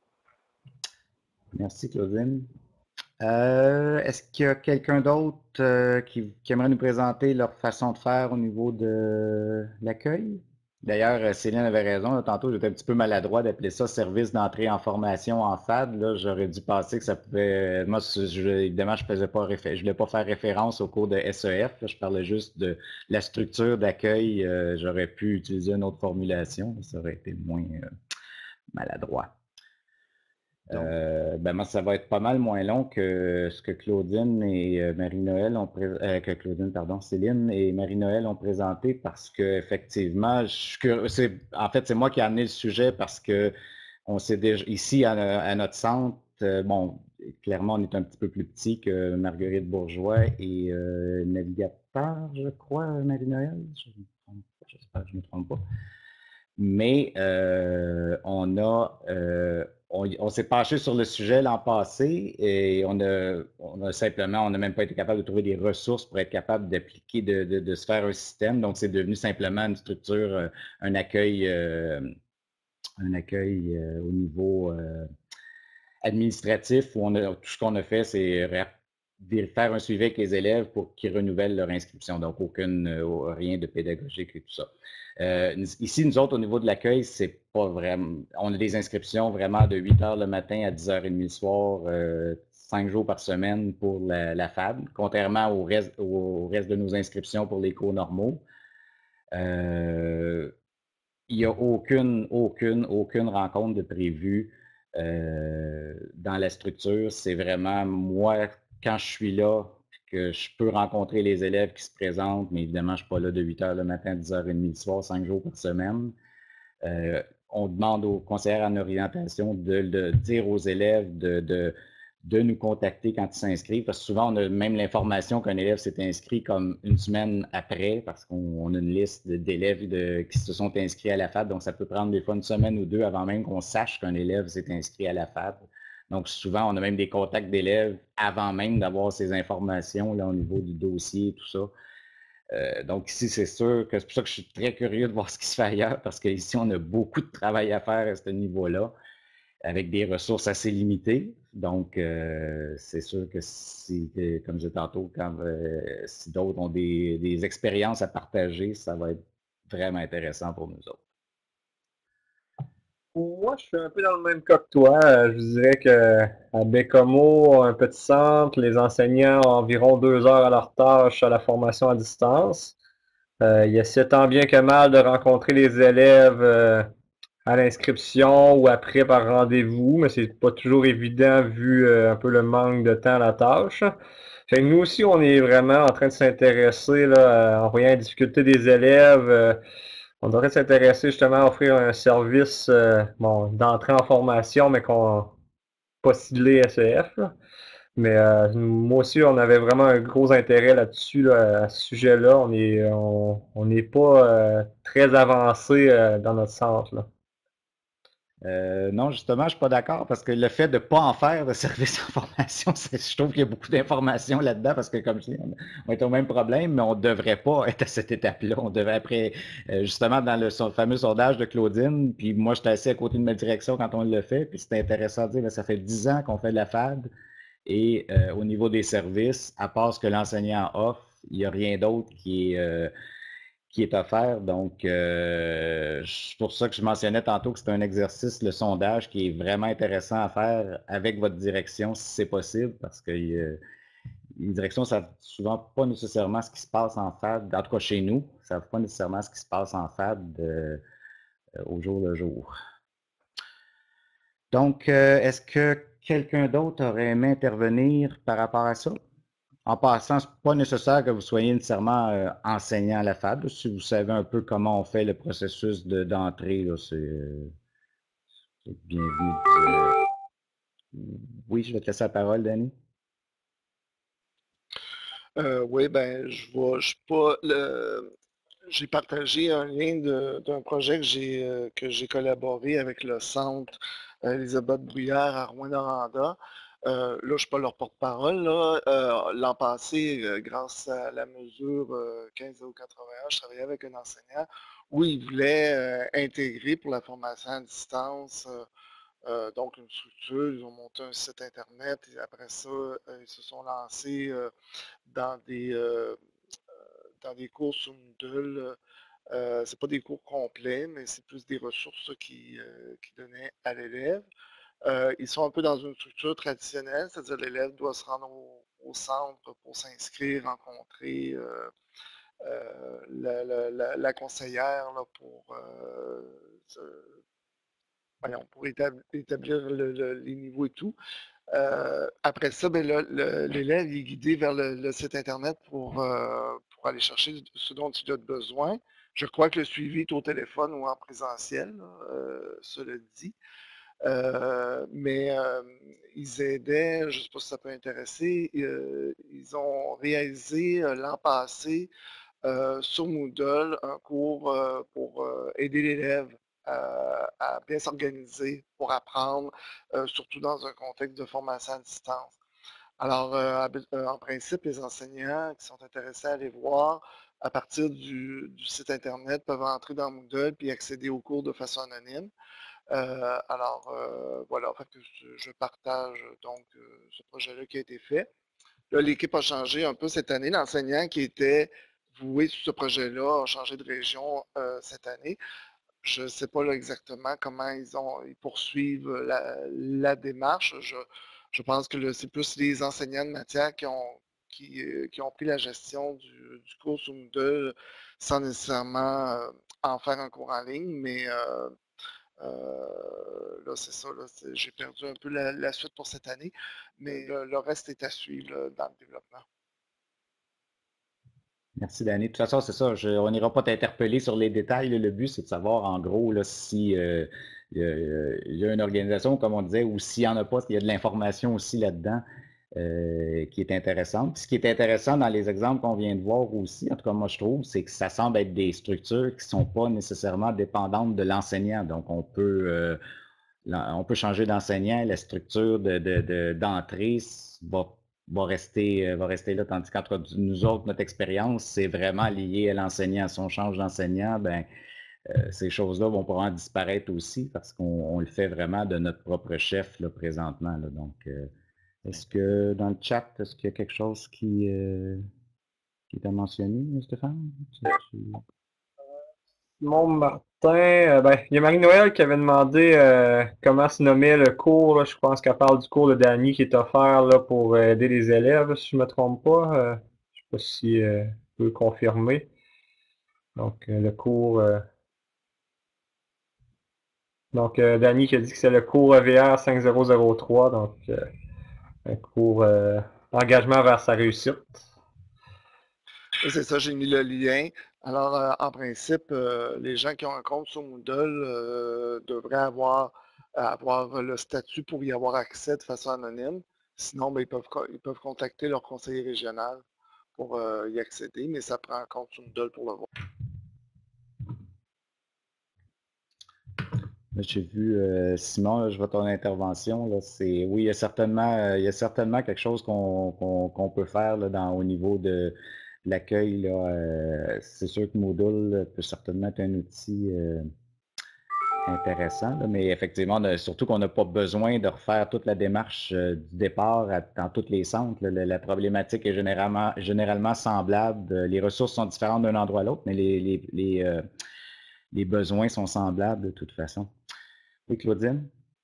Merci, Claudine. Euh, Est-ce qu'il y a quelqu'un d'autre euh, qui, qui aimerait nous présenter leur façon de faire au niveau de l'accueil? D'ailleurs, euh, Céline avait raison. Là, tantôt, j'étais un petit peu maladroit d'appeler ça service d'entrée en formation en F A D. Là, j'aurais dû passer que ça pouvait. Moi, je, je- évidemment, je faisais pas réfé... je voulais pas faire référence au cours de S E F. Là, je parlais juste de la structure d'accueil. Euh, j'aurais pu utiliser une autre formulation. Ça aurait été moins euh, maladroit. Euh, ben moi, ça va être pas mal moins long que ce que Claudine et euh, Marie-Noël ont pré- euh, que Claudine, pardon, Céline et Marie-Noël ont présenté parce que effectivement, je suis curieux- c'est en fait c'est moi qui ai amené le sujet parce que on s'est déjà ici à, à notre centre, euh, bon, clairement on est un petit peu plus petit que Marguerite Bourgeois et euh, Navigateur, je crois, Marie-Noël. Je me trompe pas, j'espère que je ne me trompe pas. Mais euh, on a, euh, on, on s'est penché sur le sujet l'an passé et on a, on a simplement, on n'a même pas été capable de trouver des ressources pour être capable d'appliquer, de, de, de se faire un système. Donc, c'est devenu simplement une structure, euh, un accueil, euh, un accueil euh, au niveau euh, administratif où on a, tout ce qu'on a fait, c'est faire un suivi avec les élèves pour qu'ils renouvellent leur inscription. Donc, aucune, euh, rien de pédagogique et tout ça. Euh, ici, nous autres, au niveau de l'accueil, c'est pas vraiment. On a des inscriptions vraiment de huit heures le matin à dix heures trente le soir, euh, cinq jours par semaine pour la, la F A D, contrairement au reste, au reste de nos inscriptions pour les cours normaux. Euh, il n'y a aucune, aucune, aucune rencontre de prévue euh, dans la structure. C'est vraiment moi, quand je suis là, que je peux rencontrer les élèves qui se présentent, mais évidemment, je ne suis pas là de huit heures le matin à dix heures trente le soir, cinq jours par semaine. Euh, on demande aux conseillers en orientation de, de dire aux élèves de, de, de nous contacter quand ils s'inscrivent, parce que souvent, on a même l'information qu'un élève s'est inscrit comme une semaine après, parce qu'on a une liste d'élèves de, qui se sont inscrits à la F A D, donc ça peut prendre des fois une semaine ou deux avant même qu'on sache qu'un élève s'est inscrit à la F A D. Donc souvent, on a même des contacts d'élèves avant même d'avoir ces informations là, au niveau du dossier et tout ça. Euh, donc ici, c'est sûr que c'est pour ça que je suis très curieux de voir ce qui se fait ailleurs, parce qu'ici, on a beaucoup de travail à faire à ce niveau-là, avec des ressources assez limitées. Donc, euh, c'est sûr que si, comme je disais tantôt, quand euh, si d'autres ont des, des expériences à partager, ça va être vraiment intéressant pour nous autres. Moi, je suis un peu dans le même cas que toi. Euh, Je dirais que à Bécomo, un petit centre, les enseignants ont environ deux heures à leur tâche à la formation à distance. Euh, il essaie tant bien que mal de rencontrer les élèves euh, à l'inscription ou après par rendez-vous, mais c'est pas toujours évident vu euh, un peu le manque de temps à la tâche. Fait que nous aussi, on est vraiment en train de s'intéresser là, en voyant les difficultés des élèves. Euh, on devrait s'intéresser justement à offrir un service euh, bon, d'entrée en formation, mais qu'on pas ciblé S E F. Là. Mais euh, moi aussi, on avait vraiment un gros intérêt là-dessus, là, à ce sujet-là. On est, on, on n'est pas euh, très avancé euh, dans notre centre. Là. Euh, non, justement, je ne suis pas d'accord parce que le fait de ne pas en faire de service d'information, je trouve qu'il y a beaucoup d'informations là-dedans parce que, comme je dis, on, on est au même problème, mais on ne devrait pas être à cette étape-là. On devrait, après, euh, justement, dans le son, fameux sondage de Claudine, puis moi, j'étais assis à côté de ma direction quand on le fait, puis c'était intéressant de dire, mais ça fait dix ans qu'on fait de la F A D et euh, au niveau des services, à part ce que l'enseignant offre, il n'y a rien d'autre qui est. Euh, qui est offert. Donc, euh, c'est pour ça que je mentionnais tantôt que c'est un exercice, le sondage, qui est vraiment intéressant à faire avec votre direction, si c'est possible, parce que euh, les directions ne savent souvent pas nécessairement ce qui se passe en F A D, en tout cas chez nous, ne savent pas nécessairement ce qui se passe en F A D euh, au jour le jour. Donc, euh, est-ce que quelqu'un d'autre aurait aimé intervenir par rapport à ça? En passant, ce n'est pas nécessaire que vous soyez nécessairement euh, enseignant à la F A D. Si vous savez un peu comment on fait le processus d'entrée, de, c'est euh, bienvenu. De... Oui, je vais te laisser la parole, Danny. Euh, oui, ben, je vois, je pas le. J'ai partagé un lien d'un projet que j'ai euh, que j'ai collaboré avec le centre euh, Elisabeth Bruyère à Rouyn-Noranda. Euh, là, je ne suis pas leur porte-parole. Euh, L'an passé, euh, grâce à la mesure euh, quinze zéro quatre-vingt-un, je travaillais avec un enseignant où il voulait euh, intégrer pour la formation à distance. Euh, euh, donc, une structure, ils ont monté un site Internet et après ça, euh, ils se sont lancés euh, dans des, euh, dans des cours sur Moodle Euh, c'est pas des cours complets, mais c'est plus des ressources qui, euh, qui donnaient à l'élève. Euh, ils sont un peu dans une structure traditionnelle, c'est-à-dire l'élève doit se rendre au, au centre pour s'inscrire, rencontrer euh, euh, la, la, la, la, conseillère là, pour, euh, se, voyons, pour établir, établir le, le, les niveaux et tout. Euh, après ça, ben, l'élève est guidé vers le, le site Internet pour, euh, pour aller chercher ce dont il a besoin. Je crois que le suivi est au téléphone ou en présentiel, euh, cela dit. Euh, mais euh, ils aidaient, je ne sais pas si ça peut intéresser, euh, ils ont réalisé euh, l'an passé euh, sur Moodle un cours euh, pour euh, aider l'élève à, à bien s'organiser pour apprendre, euh, surtout dans un contexte de formation à distance. Alors, euh, en principe, les enseignants qui sont intéressés à aller voir à partir du, du site Internet peuvent entrer dans Moodle puis accéder aux cours de façon anonyme. Euh, alors, euh, voilà, en fait, je, je partage donc euh, ce projet-là qui a été fait. Là, l'équipe a changé un peu cette année. L'enseignant qui était voué sur ce projet-là a changé de région euh, cette année. Je ne sais pas là, exactement comment ils, ont, ils poursuivent la, la démarche. Je, je pense que c'est plus les enseignants de matière qui ont, qui, qui ont pris la gestion du, du cours sur Moodle sans nécessairement euh, en faire un cours en ligne, mais euh, euh, là, c'est ça, j'ai perdu un peu la, la suite pour cette année, mais le, le reste est à suivre là, dans le développement. Merci, Danny. De toute façon, c'est ça, je, on n'ira pas t'interpeller sur les détails. Là. Le but, c'est de savoir, en gros, là, si euh, il y, a, il y a une organisation, comme on disait, ou s'il n'y en a pas, s'il y a de l'information aussi là-dedans euh, qui est intéressante. Puis ce qui est intéressant dans les exemples qu'on vient de voir aussi, en tout cas, moi, je trouve, c'est que ça semble être des structures qui ne sont pas nécessairement dépendantes de l'enseignant. Donc, on peut, euh, on peut changer d'enseignant, la structure de, de, de, d'entrée va va rester, va rester là, tandis qu'entre nous autres, notre expérience, c'est vraiment lié à l'enseignant. Si on change d'enseignant, ben, euh, ces choses-là vont pouvoir disparaître aussi parce qu'on le fait vraiment de notre propre chef là, présentement. Là. Donc, euh, est-ce que dans le chat, est-ce qu'il y a quelque chose qui, euh, qui t'a mentionné, Stéphane? Simon Martin, euh, ben, il y a Marie-Noël qui avait demandé euh, comment se nommait le cours. Là. Je pense qu'elle parle du cours de Danny qui est offert là, pour aider les élèves, si je ne me trompe pas. Euh, je ne sais pas si euh, tu peux confirmer. Donc, euh, le cours. Euh... Donc, euh, Danny qui a dit que c'est le cours E V R cinq zéro zéro trois, donc euh, un cours euh, engagement vers sa réussite. C'est ça, j'ai mis le lien. Alors, euh, en principe, euh, les gens qui ont un compte sur Moodle euh, devraient avoir, avoir le statut pour y avoir accès de façon anonyme. Sinon, ben, ils, peuvent, ils peuvent contacter leur conseiller régional pour euh, y accéder, mais ça prend un compte sur Moodle pour le voir. J'ai vu, euh, Simon, là, je vois ton intervention. Là, c'est, oui, il y a certainement, euh, il y a certainement quelque chose qu'on qu'on, qu'on peut faire là, dans, au niveau de l'accueil. Euh, c'est sûr que Moodle peut certainement être un outil euh, intéressant, là, mais effectivement, de, surtout qu'on n'a pas besoin de refaire toute la démarche euh, du départ à, dans tous les centres. Là, la, la problématique est généralement, généralement semblable. Les ressources sont différentes d'un endroit à l'autre, mais les, les, les, euh, les besoins sont semblables de toute façon. Oui, Claudine?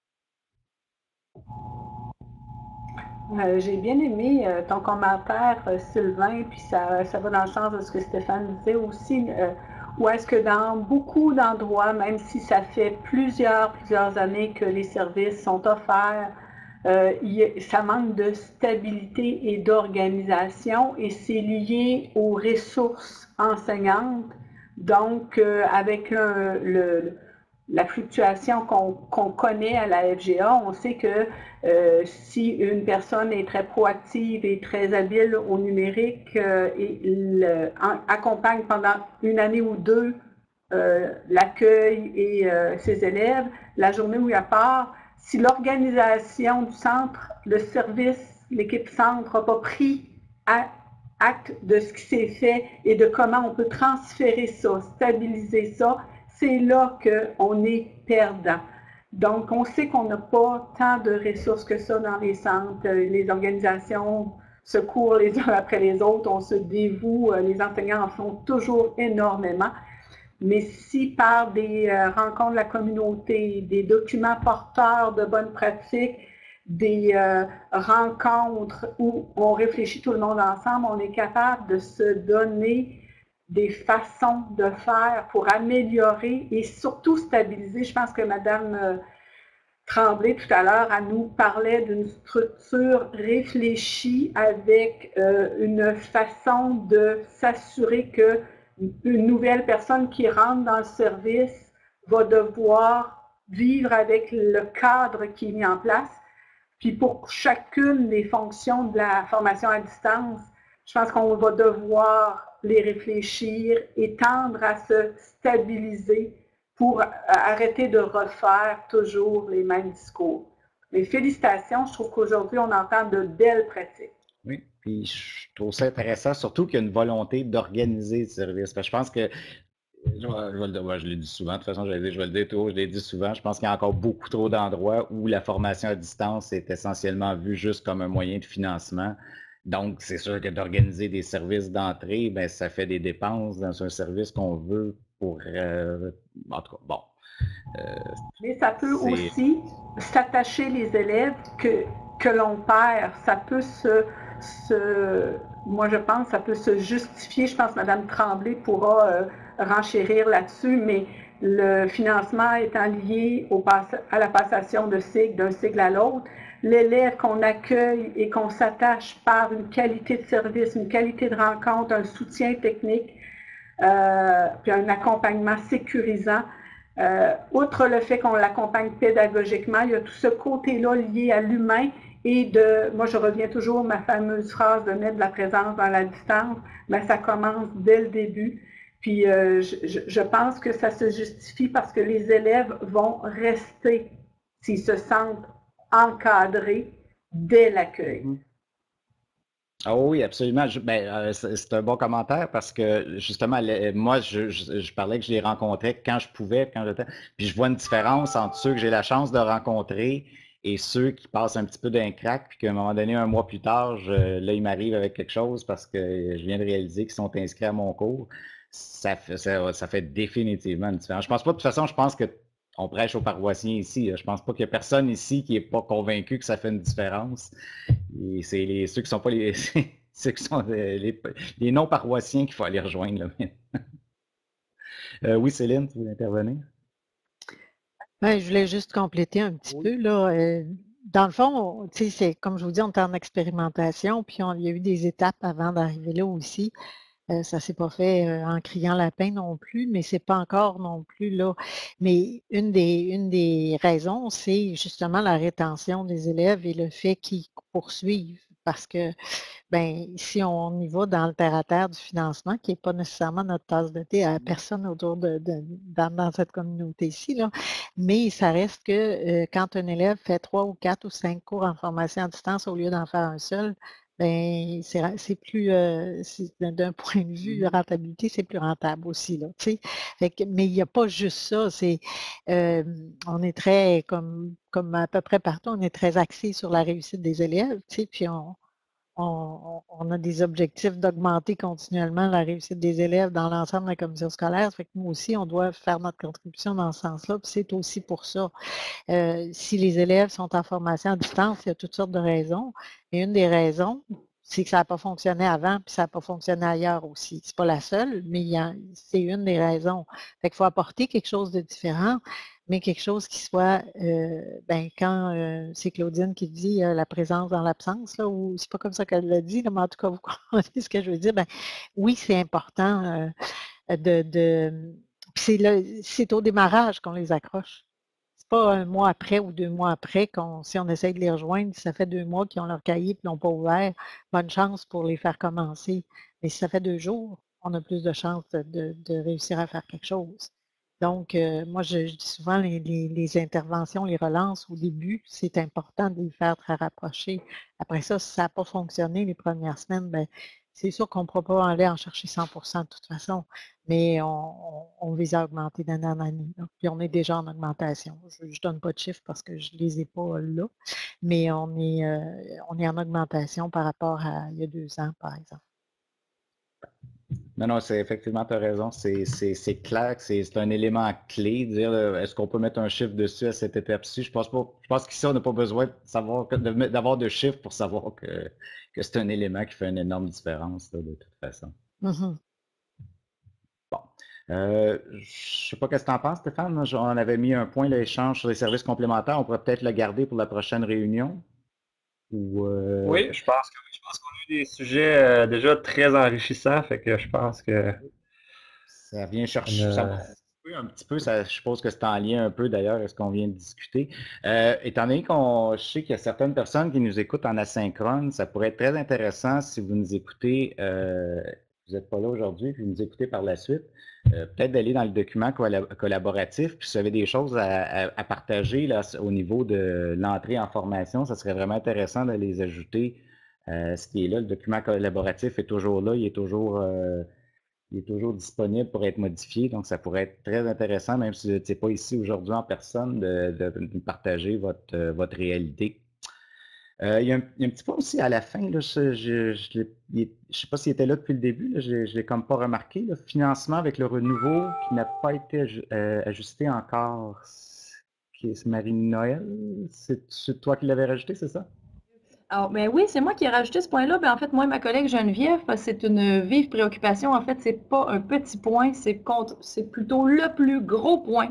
Euh, j'ai bien aimé euh, ton commentaire, euh, Sylvain, puis ça, ça va dans le sens de ce que Stéphane disait aussi, euh, où est-ce que dans beaucoup d'endroits, même si ça fait plusieurs, plusieurs années que les services sont offerts, euh, il, ça manque de stabilité et d'organisation et c'est lié aux ressources enseignantes. Donc, euh, avec le, le la fluctuation qu'on qu'on connaît à la F G A, on sait que euh, si une personne est très proactive et très habile au numérique euh, et le, en, accompagne pendant une année ou deux euh, l'accueil et euh, ses élèves, la journée où il y a part, si l'organisation du centre, le service, l'équipe centre n'a pas pris à, acte de ce qui s'est fait et de comment on peut transférer ça, stabiliser ça, c'est là qu'on est perdant. Donc, on sait qu'on n'a pas tant de ressources que ça dans les centres. Les organisations se courent les uns après les autres, on se dévoue, les enseignants en font toujours énormément. Mais si par des euh, rencontres de la communauté, des documents porteurs de bonnes pratiques, des euh, rencontres où on réfléchit tout le monde ensemble, on est capable de se donner des façons de faire pour améliorer et surtout stabiliser. Je pense que Mme Tremblay, tout à l'heure, elle nous parlait d'une structure réfléchie avec euh, une façon de s'assurer qu'une nouvelle personne qui rentre dans le service va devoir vivre avec le cadre qui est mis en place. Puis pour chacune des fonctions de la formation à distance, je pense qu'on va devoir les réfléchir et tendre à se stabiliser pour arrêter de refaire toujours les mêmes discours. Mais félicitations, je trouve qu'aujourd'hui, on entend de belles pratiques. Oui, puis je trouve ça intéressant, surtout qu'il y a une volonté d'organiser le service. Parce que je pense que, je, je, ouais, je l'ai dit souvent, de toute façon, je, dit, je vais le dire tôt, je l'ai dit souvent, je pense qu'il y a encore beaucoup trop d'endroits où la formation à distance est essentiellement vue juste comme un moyen de financement. Donc, c'est sûr que d'organiser des services d'entrée, ben, ça fait des dépenses dans un service qu'on veut pour... Euh, en tout cas, bon. Euh, Mais ça peut aussi s'attacher les élèves que, que l'on perd. Ça peut se, se... Moi, je pense ça peut se justifier. Je pense que Mme Tremblay pourra euh, renchérir là-dessus, mais le financement étant lié au à la passation de cycle d'un cycle à l'autre, l'élève qu'on accueille et qu'on s'attache par une qualité de service, une qualité de rencontre, un soutien technique, euh, puis un accompagnement sécurisant. Euh, outre le fait qu'on l'accompagne pédagogiquement, il y a tout ce côté-là lié à l'humain et de, moi je reviens toujours à ma fameuse phrase de mettre de la présence dans la distance, mais ça commence dès le début. Puis euh, je, je pense que ça se justifie parce que les élèves vont rester s'ils se sentent encadrés dès l'accueil. Ah oui, absolument. Je, ben, euh, c'est un bon commentaire parce que justement, le, moi, je, je, je parlais que je les rencontrais quand je pouvais, quand j'étais. Puis je vois une différence entre ceux que j'ai la chance de rencontrer et ceux qui passent un petit peu d'un crack, puis qu'à un moment donné, un mois plus tard, je, là, ils m'arrivent avec quelque chose parce que je viens de réaliser qu'ils sont inscrits à mon cours. Ça fait, ça, ça fait définitivement une différence. Je pense pas, de toute façon, je pense que on prêche aux paroissiens ici. Je pense pas qu'il y a personne ici qui n'est pas convaincu que ça fait une différence. Et c'est les, ceux qui sont pas les, ceux qui sont les, les non-paroissiens qu'il faut aller rejoindre. Là. euh, oui, Céline, tu veux intervenir? Ben, je voulais juste compléter un petit oui. peu. Là. Euh, dans le fond, c'est comme je vous dis, on est en expérimentation, puis on, il y a eu des étapes avant d'arriver là aussi. Euh, ça ne s'est pas fait euh, en criant lapin non plus, mais c'est pas encore non plus là. Mais une des, une des raisons, c'est justement la rétention des élèves et le fait qu'ils poursuivent. Parce que ben, si on y va dans le terre-à-terre du financement, qui n'est pas nécessairement notre tasse de thé à personne autour de, de dans, dans cette communauté-ci, là, mais ça reste que euh, quand un élève fait trois ou quatre ou cinq cours en formation à distance au lieu d'en faire un seul, ben c'est plus, euh, d'un point de vue de rentabilité, c'est plus rentable aussi. Là, fait que, mais il n'y a pas juste ça. C'est, euh, on est très, comme, comme à peu près partout, on est très axé sur la réussite des élèves, puis on, on, on a des objectifs d'augmenter continuellement la réussite des élèves dans l'ensemble de la commission scolaire. Fait que nous aussi, on doit faire notre contribution dans ce sens-là, puis c'est aussi pour ça. Euh, si les élèves sont en formation à distance, il y a toutes sortes de raisons. Et une des raisons, c'est que ça n'a pas fonctionné avant, puis ça n'a pas fonctionné ailleurs aussi. C'est pas la seule, mais c'est une des raisons. Fait qu'il faut apporter quelque chose de différent, mais quelque chose qui soit, euh, ben quand euh, c'est Claudine qui dit euh, la présence dans l'absence, là, ou c'est pas comme ça qu'elle l'a dit, là, mais en tout cas, vous comprenez ce que je veux dire. Ben, oui, c'est important euh, de, de c'est au démarrage qu'on les accroche. Pas un mois après ou deux mois après, qu'on, si on essaye de les rejoindre, ça fait deux mois qu'ils ont leur cahier et qu'ils n'ont pas ouvert, bonne chance pour les faire commencer. Mais si ça fait deux jours, on a plus de chances de, de, de réussir à faire quelque chose. Donc, euh, moi, je, je dis souvent, les, les, les interventions, les relances au début, c'est important de les faire très rapprochés. Après ça, si ça n'a pas fonctionné les premières semaines, ben, c'est sûr qu'on ne pourra pas aller en chercher cent pour cent de toute façon, mais on, on, on vise à augmenter d'année en année. Là. Puis on est déjà en augmentation. Je ne donne pas de chiffres parce que je ne les ai pas là, mais on est, euh, on est en augmentation par rapport à il y a deux ans, par exemple. Non, non, c'est effectivement, tu as raison. C'est clair que c'est un élément clé. Dire est-ce qu'on peut mettre un chiffre dessus à cette étape-ci? Je pense pas. Je pense qu'ici, on n'a pas besoin de savoir d'avoir de chiffres pour savoir que, que c'est un élément qui fait une énorme différence là, de toute façon. Mm-hmm. Bon. Euh, je ne sais pas ce que tu en penses, Stéphane. On avait mis un point l'échange sur les services complémentaires. On pourrait peut-être le garder pour la prochaine réunion. Ou, euh... Oui, je pense que je pense qu'on a eu des sujets euh, déjà très enrichissants, fait que je pense que ça vient chercher euh... ça, un petit peu, ça, je suppose que c'est en lien un peu d'ailleurs à ce qu'on vient de discuter. Euh, étant donné qu'on je sais qu'il y a certaines personnes qui nous écoutent en asynchrone, ça pourrait être très intéressant si vous nous écoutez, euh, vous n'êtes pas là aujourd'hui, puis vous nous écoutez par la suite, euh, peut-être d'aller dans le document collaboratif, puis si vous avez des choses à, à, à partager là, au niveau de l'entrée en formation, ça serait vraiment intéressant de les ajouter. Euh, ce qui est là, le document collaboratif est toujours là, il est toujours, euh, il est toujours disponible pour être modifié, donc ça pourrait être très intéressant, même si vous n'êtes pas ici aujourd'hui en personne, de, de, de partager votre, euh, votre réalité. Euh, il, y a un, il y a un petit point aussi à la fin, là, je ne sais pas s'il était là depuis le début, là, je ne l'ai comme pas remarqué, le financement avec le renouveau qui n'a pas été euh, ajusté encore. C'est Marie-Noël, c'est toi qui l'avais rajouté, c'est ça? Alors, ben oui, c'est moi qui ai rajouté ce point-là. Ben, en fait, moi et ma collègue Geneviève, c'est une vive préoccupation. En fait, c'est pas un petit point, c'est c'est plutôt le plus gros point.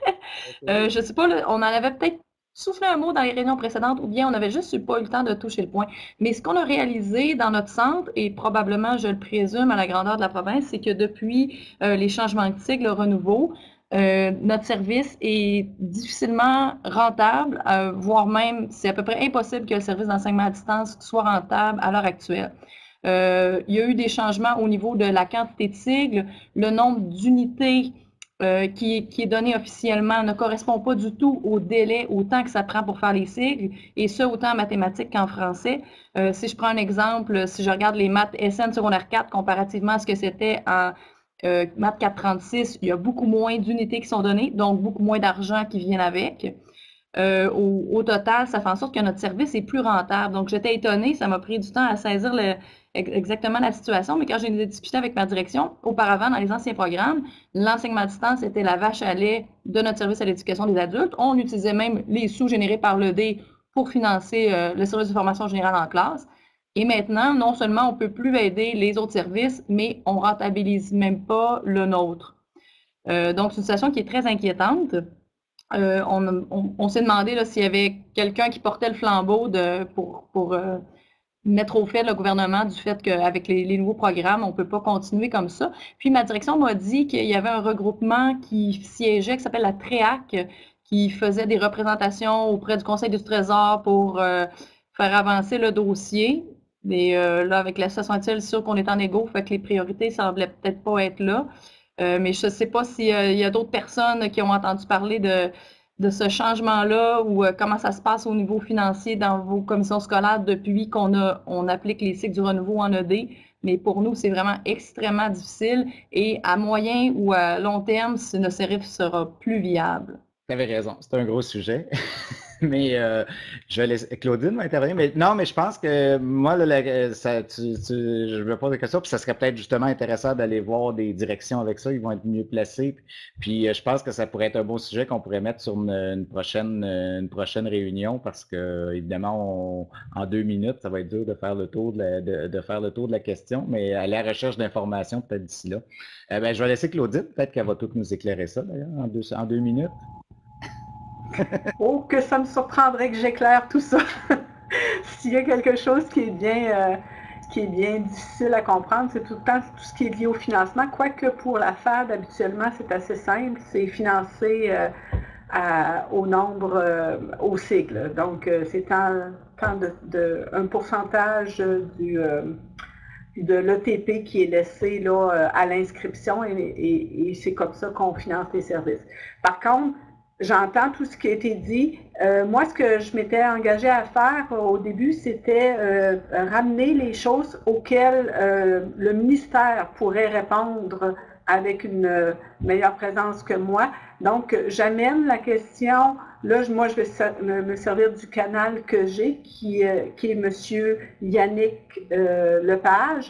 euh, je sais pas, là, on en avait peut-être soufflé un mot dans les réunions précédentes, ou bien on n'avait juste pas eu le temps de toucher le point. Mais ce qu'on a réalisé dans notre centre, et probablement, je le présume, à la grandeur de la province, c'est que depuis euh, les changements de cycle, le renouveau, Euh, notre service est difficilement rentable, euh, voire même, c'est à peu près impossible que le service d'enseignement à distance soit rentable à l'heure actuelle. Euh, il y a eu des changements au niveau de la quantité de sigles, le nombre d'unités euh, qui, qui est donné officiellement ne correspond pas du tout au délai, au temps que ça prend pour faire les sigles, et ce, autant en mathématiques qu'en français. Euh, si je prends un exemple, si je regarde les maths S N secondaire quatre comparativement à ce que c'était en Euh, maths quatre trente-six, il y a beaucoup moins d'unités qui sont données, donc beaucoup moins d'argent qui viennent avec. Euh, au, au total, ça fait en sorte que notre service est plus rentable. Donc, j'étais étonnée, ça m'a pris du temps à saisir le, exactement la situation, mais quand j'ai discuté avec ma direction, auparavant, dans les anciens programmes, l'enseignement à distance était la vache à lait de notre service à l'éducation des adultes. On utilisait même les sous générés par l'E D pour financer euh, le service de formation générale en classe. Et maintenant, non seulement on ne peut plus aider les autres services, mais on ne rentabilise même pas le nôtre. Euh, donc, c'est une situation qui est très inquiétante. Euh, on on, on s'est demandé s'il y avait quelqu'un qui portait le flambeau de, pour, pour euh, mettre au fait le gouvernement du fait qu'avec les, les nouveaux programmes, on ne peut pas continuer comme ça. Puis ma direction m'a dit qu'il y avait un regroupement qui siégeait, qui s'appelle la T R E A C, qui faisait des représentations auprès du Conseil du Trésor pour euh, faire avancer le dossier. Mais euh, là, avec l'association actuelle, c'est sûr qu'on est en égo, fait que les priorités semblaient peut-être pas être là. Euh, mais je ne sais pas s'il euh, y a d'autres personnes qui ont entendu parler de, de ce changement-là ou euh, comment ça se passe au niveau financier dans vos commissions scolaires depuis qu'on a, on applique les cycles du renouveau en E D. Mais pour nous, c'est vraiment extrêmement difficile et à moyen ou à long terme, le C E R I F sera plus viable. Tu avais raison, c'est un gros sujet. Mais euh, je vais laisser Claudine va intervenir. Mais non, mais je pense que moi, là, la, ça, tu, tu, je me pose des questions, puis ça serait peut-être justement intéressant d'aller voir des directions avec ça. Ils vont être mieux placés. Puis, puis je pense que ça pourrait être un bon sujet qu'on pourrait mettre sur une, une prochaine, une prochaine réunion parce que évidemment, on, en deux minutes, ça va être dur de faire le tour de, la, de, de faire le tour de la question, mais à la recherche d'informations peut-être d'ici là. Euh, ben, je vais laisser Claudine, peut-être qu'elle va tout nous éclairer ça d'ailleurs en deux, en deux minutes. Oh, que ça me surprendrait que j'éclaire tout ça. S'il y a quelque chose qui est bien, euh, qui est bien difficile à comprendre, c'est tout le temps tout ce qui est lié au financement. Quoique pour la F A D, habituellement, c'est assez simple. C'est financé euh, à, au nombre, euh, au cycle. Donc, euh, c'est tant, tant de, de, un pourcentage du, euh, de l'E T P qui est laissé là, à l'inscription et, et, et c'est comme ça qu'on finance les services. Par contre, j'entends tout ce qui a été dit. Euh, moi, ce que je m'étais engagée à faire au début, c'était euh, ramener les choses auxquelles euh, le ministère pourrait répondre avec une meilleure présence que moi. Donc, j'amène la question, là, moi, je vais me servir du canal que j'ai, qui, euh, qui est M. Yannick euh, Lepage,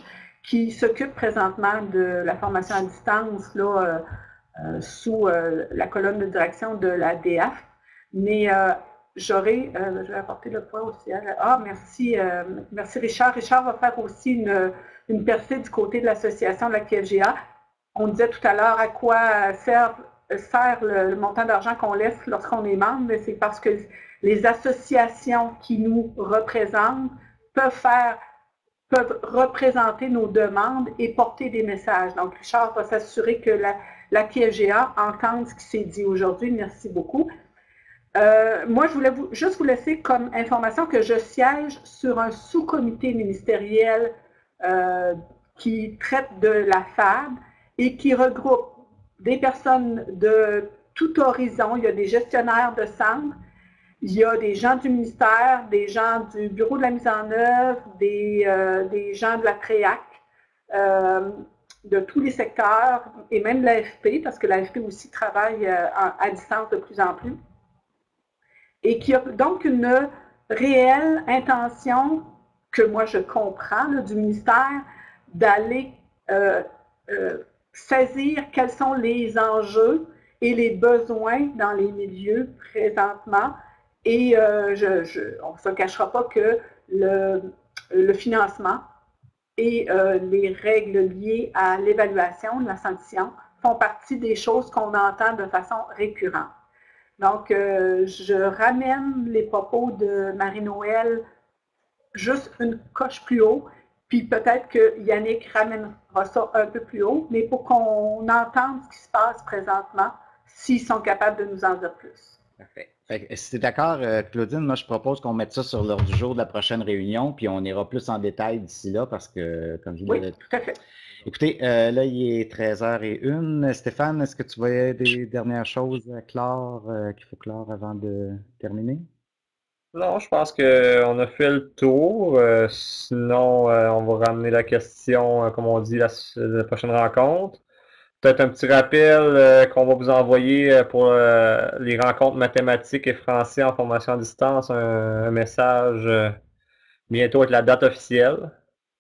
qui s'occupe présentement de la formation à distance là, euh, euh, sous euh, la colonne de direction de la D A F. Mais euh, j'aurai, euh, je vais apporter le point aussi. Ah, merci, euh, merci Richard. Richard va faire aussi une, une percée du côté de l'association de la Q F G A. On disait tout à l'heure à quoi sert, sert le, le montant d'argent qu'on laisse lorsqu'on est membre, mais c'est parce que les associations qui nous représentent peuvent faire, peuvent représenter nos demandes et porter des messages. Donc, Richard va s'assurer que la, la Q F G A entende ce qui s'est dit aujourd'hui. Merci beaucoup. Euh, moi, je voulais vous, juste vous laisser comme information que je siège sur un sous-comité ministériel euh, qui traite de la F A B et qui regroupe des personnes de tout horizon. Il y a des gestionnaires de centres, il y a des gens du ministère, des gens du Bureau de la mise en œuvre, des, euh, des gens de la C R E A C, euh, de tous les secteurs, et même de l'A F P, parce que l'A F P aussi travaille euh, à distance de plus en plus. Et qui a donc une réelle intention, que moi je comprends, là, du ministère, d'aller euh, euh, saisir quels sont les enjeux et les besoins dans les milieux présentement. Et euh, je, je, on ne se cachera pas que le, le financement et euh, les règles liées à l'évaluation de la sanction font partie des choses qu'on entend de façon récurrente. Donc, euh, je ramène les propos de Marie-Noël juste une coche plus haut, puis peut-être que Yannick ramènera ça un peu plus haut, mais pour qu'on entende ce qui se passe présentement, s'ils sont capables de nous en dire plus. Parfait. Fait que, si tu es d'accord, euh, Claudine, moi je propose qu'on mette ça sur l'ordre du jour de la prochaine réunion, puis on ira plus en détail d'ici là, parce que, comme je Oui, l'avais tout à fait. Écoutez, euh, là, il est treize heures zéro un. Stéphane, est-ce que tu voyais des dernières choses à clore, euh, qu'il faut clore avant de terminer? Non, je pense qu'on a fait le tour. Euh, sinon, euh, on va ramener la question, euh, comme on dit, la, la prochaine rencontre. Peut-être un petit rappel euh, qu'on va vous envoyer euh, pour euh, les rencontres mathématiques et français en formation à distance, un, un message euh, bientôt avec la date officielle.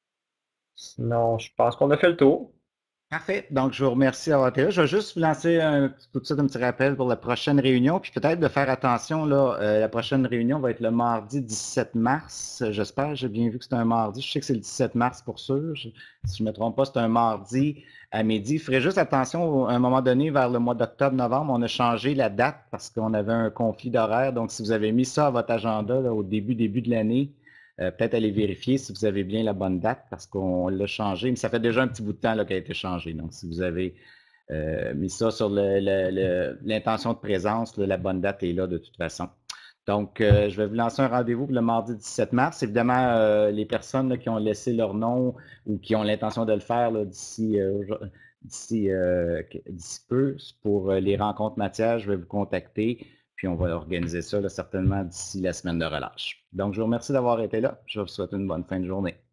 Sinon, je pense qu'on a fait le tour. Parfait. Donc, je vous remercie d'avoir été là. Je vais juste vous lancer un, tout de suite un petit rappel pour la prochaine réunion, puis peut-être de faire attention, là, euh, la prochaine réunion va être le mardi dix-sept mars. J'espère, j'ai bien vu que c'est un mardi. Je sais que c'est le dix-sept mars pour sûr. Je, si je ne me trompe pas, c'est un mardi à midi. Ferez juste attention, à un moment donné, vers le mois d'octobre-novembre, on a changé la date parce qu'on avait un conflit d'horaire. Donc, si vous avez mis ça à votre agenda là, au début, début de l'année, Euh, peut-être aller vérifier si vous avez bien la bonne date parce qu'on l'a changé, mais ça fait déjà un petit bout de temps qu'elle a été changée. Donc, si vous avez euh, mis ça sur l'intention de présence, là, la bonne date est là de toute façon. Donc, euh, je vais vous lancer un rendez-vous pour le mardi dix-sept mars. Évidemment, euh, les personnes là, qui ont laissé leur nom ou qui ont l'intention de le faire d'ici euh, d'ici euh, peu pour les rencontres matières, je vais vous contacter. Puis on va organiser ça là, certainement d'ici la semaine de relâche. Donc, je vous remercie d'avoir été là. Je vous souhaite une bonne fin de journée.